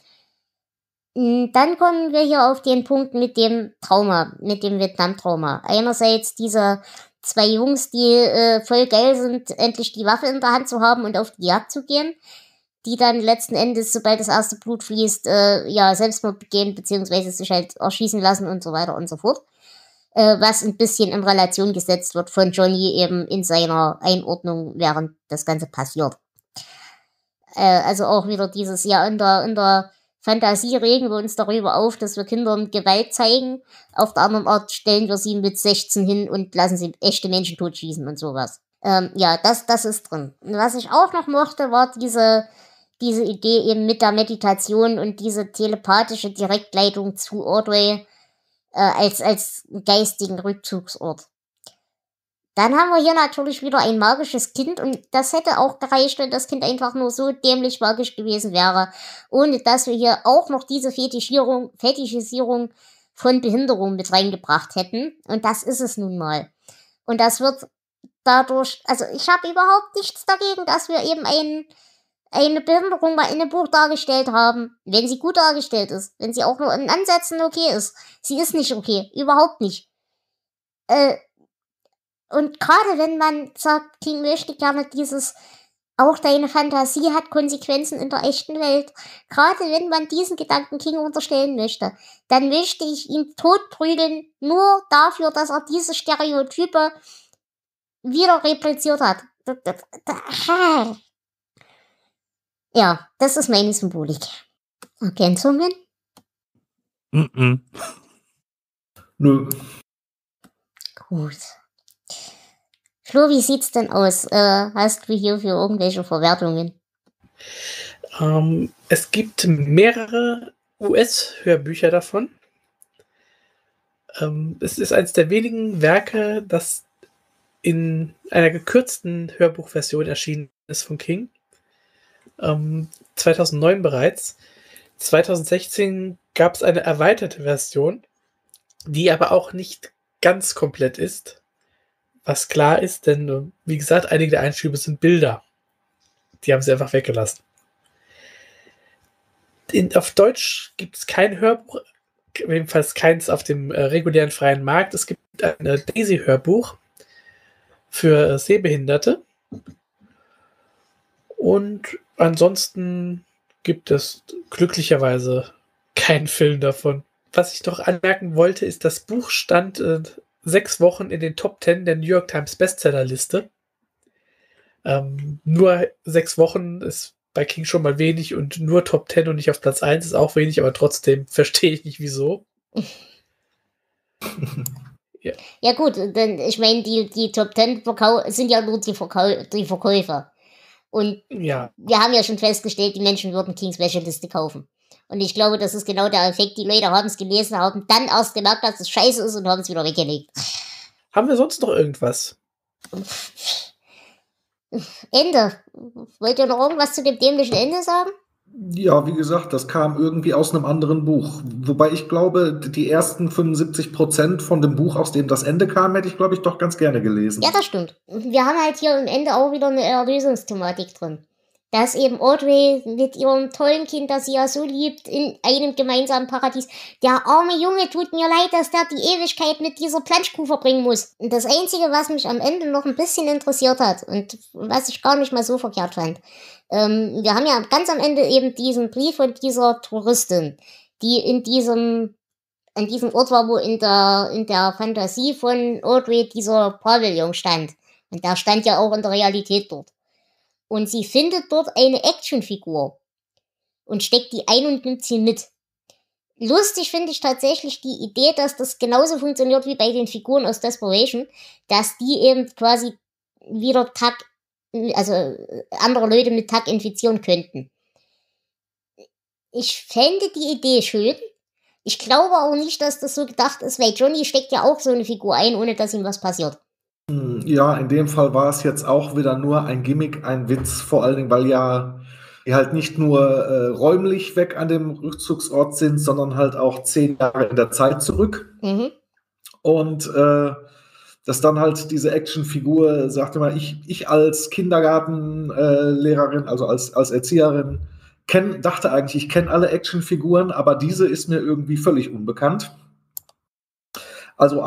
Dann kommen wir hier auf den Punkt mit dem Trauma, mit dem Vietnam-Trauma. Einerseits diese 2 Jungs, die voll geil sind, endlich die Waffe in der Hand zu haben und auf die Jagd zu gehen, die dann letzten Endes, sobald das erste Blut fließt, Selbstmord begehen, beziehungsweise sich halt erschießen lassen und so weiter und so fort. Was ein bisschen in Relation gesetzt wird von Johnny eben in seiner Einordnung, während das Ganze passiert. Also auch wieder dieses, in der Fantasie regen wir uns darüber auf, dass wir Kindern Gewalt zeigen. Auf der anderen Art stellen wir sie mit 16 hin und lassen sie echte Menschen totschießen und sowas. Das ist drin. Und was ich auch noch mochte, war diese Idee eben mit der Meditation und diese telepathische Direktleitung zu Ordway als geistigen Rückzugsort. Dann haben wir hier natürlich wieder ein magisches Kind und das hätte auch gereicht, wenn das Kind einfach nur so dämlich magisch gewesen wäre, ohne dass wir hier auch noch diese Fetischisierung von Behinderung mit reingebracht hätten. Und das ist es nun mal. Und das wird dadurch, also ich habe überhaupt nichts dagegen, dass wir eben eine Behinderung mal in einem Buch dargestellt haben, wenn sie gut dargestellt ist, wenn sie auch nur in Ansätzen okay ist. Sie ist nicht okay, überhaupt nicht. Und gerade wenn man sagt, King möchte gerne auch deine Fantasie hat Konsequenzen in der echten Welt, gerade wenn man diesen Gedanken King unterstellen möchte, dann möchte ich ihn totprügeln, nur dafür, dass er diese Stereotype wieder repliziert hat. Ja, das ist meine Symbolik. Ergänzungen? Nö. Gut. Flo, wie sieht's denn aus? Hast du hier für irgendwelche Verwertungen? Es gibt mehrere US-Hörbücher davon. Es ist eines der wenigen Werke, das in einer gekürzten Hörbuchversion erschienen ist von King. 2009 bereits. 2016 gab es eine erweiterte Version, die aber auch nicht ganz komplett ist. Was klar ist, denn wie gesagt, einige der Einschübe sind Bilder. Die haben sie einfach weggelassen. Auf Deutsch gibt es kein Hörbuch, jedenfalls keins auf dem regulären freien Markt. Es gibt ein Daisy-Hörbuch für Sehbehinderte. Und ansonsten gibt es glücklicherweise keinen Film davon. Was ich noch anmerken wollte, ist, das Buch stand 6 Wochen in den Top 10 der New York Times Bestsellerliste. Nur 6 Wochen ist bei King schon mal wenig und nur Top 10 und nicht auf Platz 1 ist auch wenig, aber trotzdem verstehe ich nicht, wieso. Ja gut, denn ich meine, die Top 10 sind ja nur die Verkäufer. Und Ja. wir haben ja schon festgestellt, die Menschen würden King's Wäscheliste kaufen. Und ich glaube, das ist genau der Effekt. Die Leute haben es gelesen, haben dann erst gemerkt, dass es scheiße ist und haben es wieder weggelegt. Haben wir sonst noch irgendwas? Ende. Wollt ihr noch irgendwas zu dem dämlichen Ende sagen? Ja, wie gesagt, das kam irgendwie aus einem anderen Buch. Wobei ich glaube, die ersten 75% von dem Buch, aus dem das Ende kam, hätte ich, glaube ich, doch ganz gerne gelesen. Ja, das stimmt. Wir haben halt hier im Ende auch wieder eine Erlösungsthematik drin. Dass eben Audrey mit ihrem tollen Kind, das sie ja so liebt, in einem gemeinsamen Paradies. Der arme Junge, tut mir leid, dass der die Ewigkeit mit dieser Planschkuh verbringen muss. Und das Einzige, was mich am Ende noch ein bisschen interessiert hat und was ich gar nicht mal so verkehrt fand, wir haben ja ganz am Ende eben diesen Brief von dieser Touristin, die an diesem Ort war, wo in der Fantasie von Audrey dieser Pavillon stand. Und der stand ja auch in der Realität dort. Und sie findet dort eine Actionfigur und steckt die ein und nimmt sie mit. Lustig finde ich tatsächlich die Idee, dass das genauso funktioniert wie bei den Figuren aus Desperation, dass die eben quasi wieder andere Leute mit Tag infizieren könnten. Ich fände die Idee schön. Ich glaube auch nicht, dass das so gedacht ist, weil Johnny steckt ja auch so eine Figur ein, ohne dass ihm was passiert. Ja, in dem Fall war es jetzt auch wieder nur ein Gimmick, ein Witz, vor allen Dingen, weil ja die halt nicht nur räumlich weg an dem Rückzugsort sind, sondern halt auch 10 Jahre in der Zeit zurück. Mhm. Und dass dann halt diese Actionfigur, sagte mal, ich als Kindergartenlehrerin, also als Erzieherin, dachte eigentlich, ich kenne alle Actionfiguren, aber diese ist mir irgendwie völlig unbekannt. Also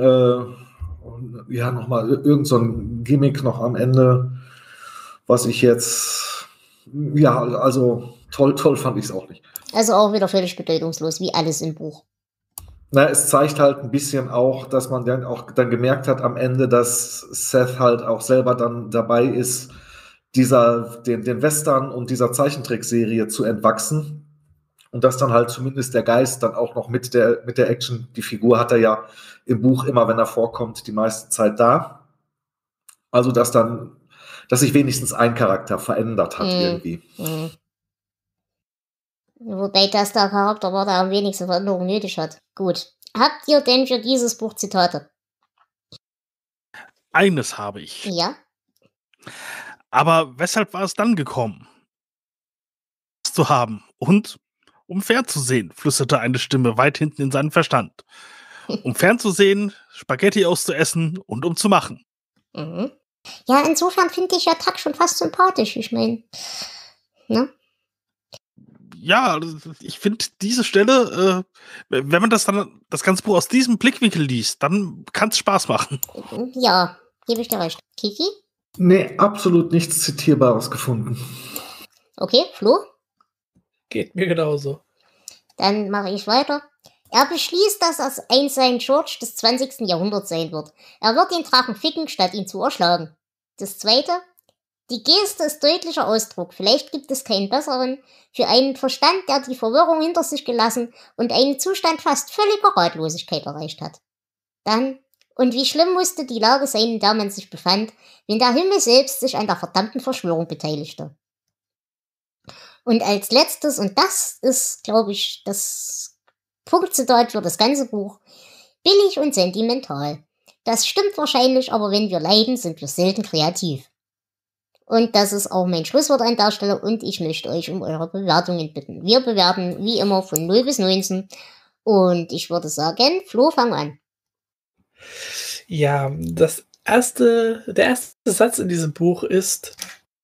nochmal irgend so ein Gimmick noch am Ende, was ich jetzt, also toll fand ich es auch nicht. Also auch wieder völlig bedeutungslos, wie alles im Buch. Na, es zeigt halt ein bisschen auch, dass man dann auch gemerkt hat am Ende, dass Seth halt auch selber dann dabei ist, den Western und dieser Zeichentrickserie zu entwachsen. Und dass dann halt zumindest der Geist dann auch noch mit der Action, die Figur hat er ja im Buch immer, wenn er vorkommt, die meiste Zeit da. Also dass sich wenigstens ein Charakter verändert hat irgendwie. Wobei das der Charakter war, der am wenigsten Veränderung nötig hat. Gut. Habt ihr denn für dieses Buch Zitate? Eines habe ich. Ja. Aber weshalb war es dann gekommen? Zu haben und um fernzusehen, flüsterte eine Stimme weit hinten in seinen Verstand. Um fernzusehen, Spaghetti auszuessen und um zu machen. Mhm. Ja, insofern finde ich ja Tuck schon fast sympathisch. Ich meine, ne? Ja, ich finde diese Stelle, wenn man das ganze Buch aus diesem Blickwinkel liest, dann kann es Spaß machen. Ja, gebe ich dir recht. Kiki? Nee, absolut nichts Zitierbares gefunden. Okay, Flo? Geht mir genauso. Dann mache ich weiter. Er beschließt, dass es ein St. George des 20. Jahrhunderts sein wird. Er wird den Drachen ficken, statt ihn zu erschlagen. Das zweite. Die Geste ist deutlicher Ausdruck, vielleicht gibt es keinen besseren, für einen Verstand, der die Verwirrung hinter sich gelassen und einen Zustand fast völliger Ratlosigkeit erreicht hat. Dann, und wie schlimm musste die Lage sein, in der man sich befand, wenn der Himmel selbst sich an der verdammten Verschwörung beteiligte. Und als letztes, und das ist, glaube ich, das Punktzitat für das ganze Buch, billig und sentimental. Das stimmt wahrscheinlich, aber wenn wir leiden, sind wir selten kreativ. Und das ist auch mein Schlusswort an der Stelle und ich möchte euch um eure Bewertungen bitten. Wir bewerten wie immer von 0 bis 19 und ich würde sagen, Flo, fang an. Ja, der erste Satz in diesem Buch ist: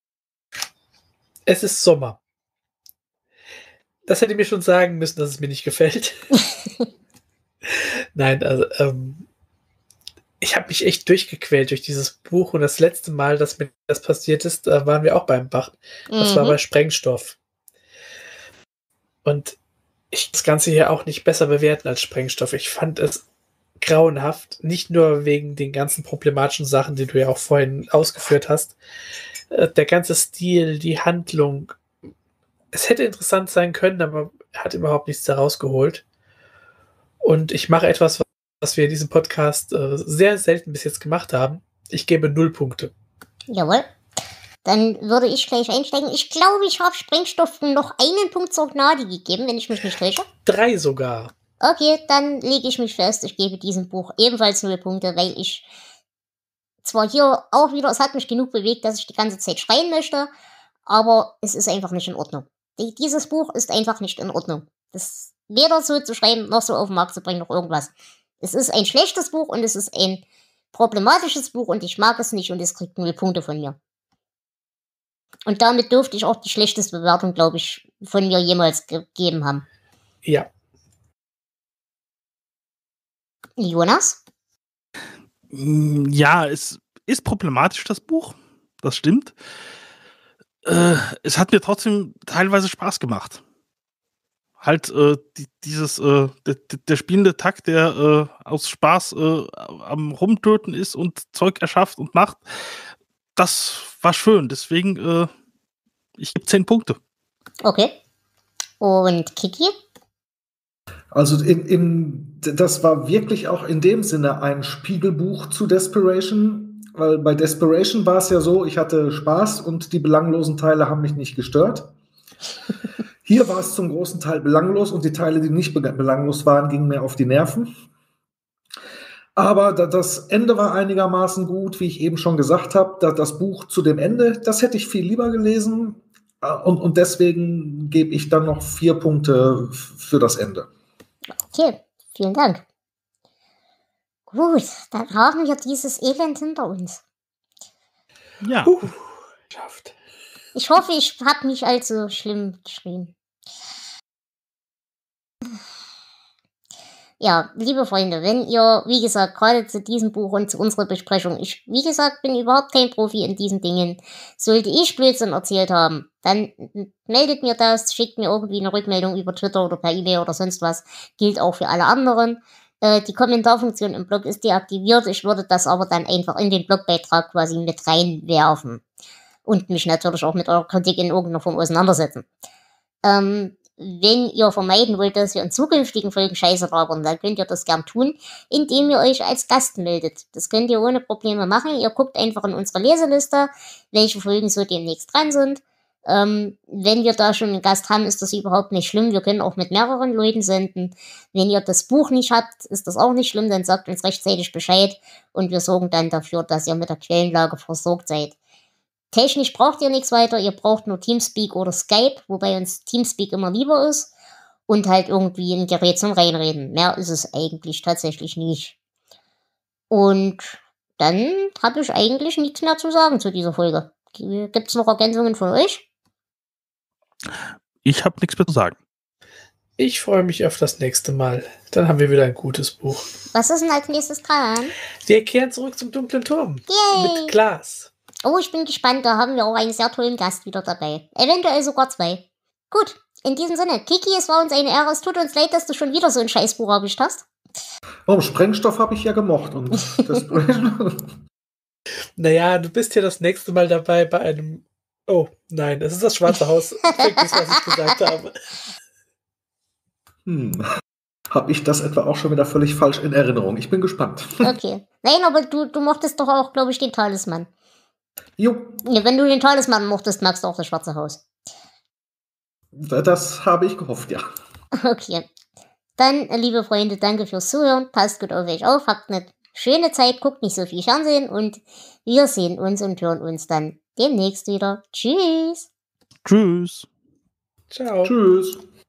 Es ist Sommer. Das hätte mir schon sagen müssen, dass es mir nicht gefällt. Nein, also ich habe mich echt durchgequält durch dieses Buch und das letzte Mal, dass mir das passiert ist, waren wir auch beim Bach. Das war bei Sprengstoff. Und ich kann das Ganze hier auch nicht besser bewerten als Sprengstoff. Ich fand es grauenhaft, nicht nur wegen den ganzen problematischen Sachen, die du ja auch vorhin ausgeführt hast. Der ganze Stil, die Handlung. Es hätte interessant sein können, aber er hat überhaupt nichts daraus geholt. Und ich mache etwas, was wir in diesem Podcast sehr selten bis jetzt gemacht haben. Ich gebe 0 Punkte. Jawohl. Dann würde ich gleich einsteigen. Ich glaube, ich habe Sprengstoff noch einen Punkt zur Gnade gegeben, wenn ich mich nicht täusche. 3 sogar. Okay, dann lege ich mich fest, ich gebe diesem Buch ebenfalls 0 Punkte, weil ich zwar hier auch wieder, es hat mich genug bewegt, dass ich die ganze Zeit schreien möchte, aber es ist einfach nicht in Ordnung. Dieses Buch ist einfach nicht in Ordnung. Das weder so zu schreiben, noch so auf den Markt zu bringen, noch irgendwas. Es ist ein schlechtes Buch und es ist ein problematisches Buch und ich mag es nicht und es kriegt 0 Punkte von mir. Und damit dürfte ich auch die schlechteste Bewertung, glaube ich, von mir jemals gegeben haben. Ja. Jonas? Ja, es ist problematisch, das Buch. Das stimmt. Es hat mir trotzdem teilweise Spaß gemacht. Halt, der spielende Takt, der aus Spaß am Rumtöten ist und Zeug erschafft und macht, das war schön. Deswegen, ich gebe 10 Punkte. Okay. Und Kiki? Also das war wirklich auch in dem Sinne ein Spiegelbuch zu Desperation, weil bei Desperation war es ja so, ich hatte Spaß und die belanglosen Teile haben mich nicht gestört. Hier war es zum großen Teil belanglos und die Teile, die nicht belanglos waren, gingen mir auf die Nerven. Aber das Ende war einigermaßen gut, wie ich eben schon gesagt habe. Das Buch zu dem Ende, das hätte ich viel lieber gelesen und deswegen gebe ich dann noch 4 Punkte für das Ende. Okay, vielen Dank. Gut, dann haben wir dieses Elend hinter uns. Ja. Schafft. Ich hoffe, ich habe nicht allzu schlimm geschrien. Ja, liebe Freunde, wenn ihr, wie gesagt, gerade zu diesem Buch und zu unserer Besprechung, ich, wie gesagt, bin überhaupt kein Profi in diesen Dingen, sollte ich Blödsinn erzählt haben, dann meldet mir das, schickt mir irgendwie eine Rückmeldung über Twitter oder per E-Mail oder sonst was, gilt auch für alle anderen. Die Kommentarfunktion im Blog ist deaktiviert, ich würde das aber dann einfach in den Blogbeitrag quasi mit reinwerfen und mich natürlich auch mit eurer Kritik in irgendeiner Form auseinandersetzen. Wenn ihr vermeiden wollt, dass wir in zukünftigen Folgen Scheiße labern, dann könnt ihr das gern tun, indem ihr euch als Gast meldet. Das könnt ihr ohne Probleme machen. Ihr guckt einfach in unsere Leseliste, welche Folgen so demnächst dran sind. Wenn wir da schon einen Gast haben, ist das überhaupt nicht schlimm. Wir können auch mit mehreren Leuten senden. Wenn ihr das Buch nicht habt, ist das auch nicht schlimm. Dann sagt uns rechtzeitig Bescheid und wir sorgen dann dafür, dass ihr mit der Quellenlage versorgt seid. Technisch braucht ihr nichts weiter, ihr braucht nur Teamspeak oder Skype, wobei uns Teamspeak immer lieber ist. Und halt irgendwie ein Gerät zum Reinreden. Mehr ist es eigentlich tatsächlich nicht. Und dann habe ich eigentlich nichts mehr zu sagen zu dieser Folge. Gibt's noch Ergänzungen von euch? Ich habe nichts mehr zu sagen. Ich freue mich auf das nächste Mal. Dann haben wir wieder ein gutes Buch. Was ist denn als nächstes dran? Wir kehren zurück zum dunklen Turm. Yay! Mit Glas. Oh, ich bin gespannt, da haben wir auch einen sehr tollen Gast wieder dabei. Eventuell sogar 2. Gut, in diesem Sinne, Kiki, es war uns eine Ehre. Es tut uns leid, dass du schon wieder so ein Scheißbuch erwischt hast. Oh, Sprengstoff habe ich ja gemocht. Und Naja, du bist ja das nächste Mal dabei bei einem... Oh, nein, es ist das Schwarze Haus. Vergiss, was ich gesagt habe. Habe ich das etwa auch schon wieder völlig falsch in Erinnerung? Ich bin gespannt. Okay. Nein, aber du mochtest doch auch, glaube ich, den Talisman. Jo. Ja, wenn du den Talisman mochtest, magst du auch das Schwarze Haus. Das habe ich gehofft, ja. Okay. Dann, liebe Freunde, danke fürs Zuhören. Passt gut auf euch auf. Habt eine schöne Zeit. Guckt nicht so viel Fernsehen. Und wir sehen uns und hören uns dann demnächst wieder. Tschüss. Tschüss. Ciao. Tschüss.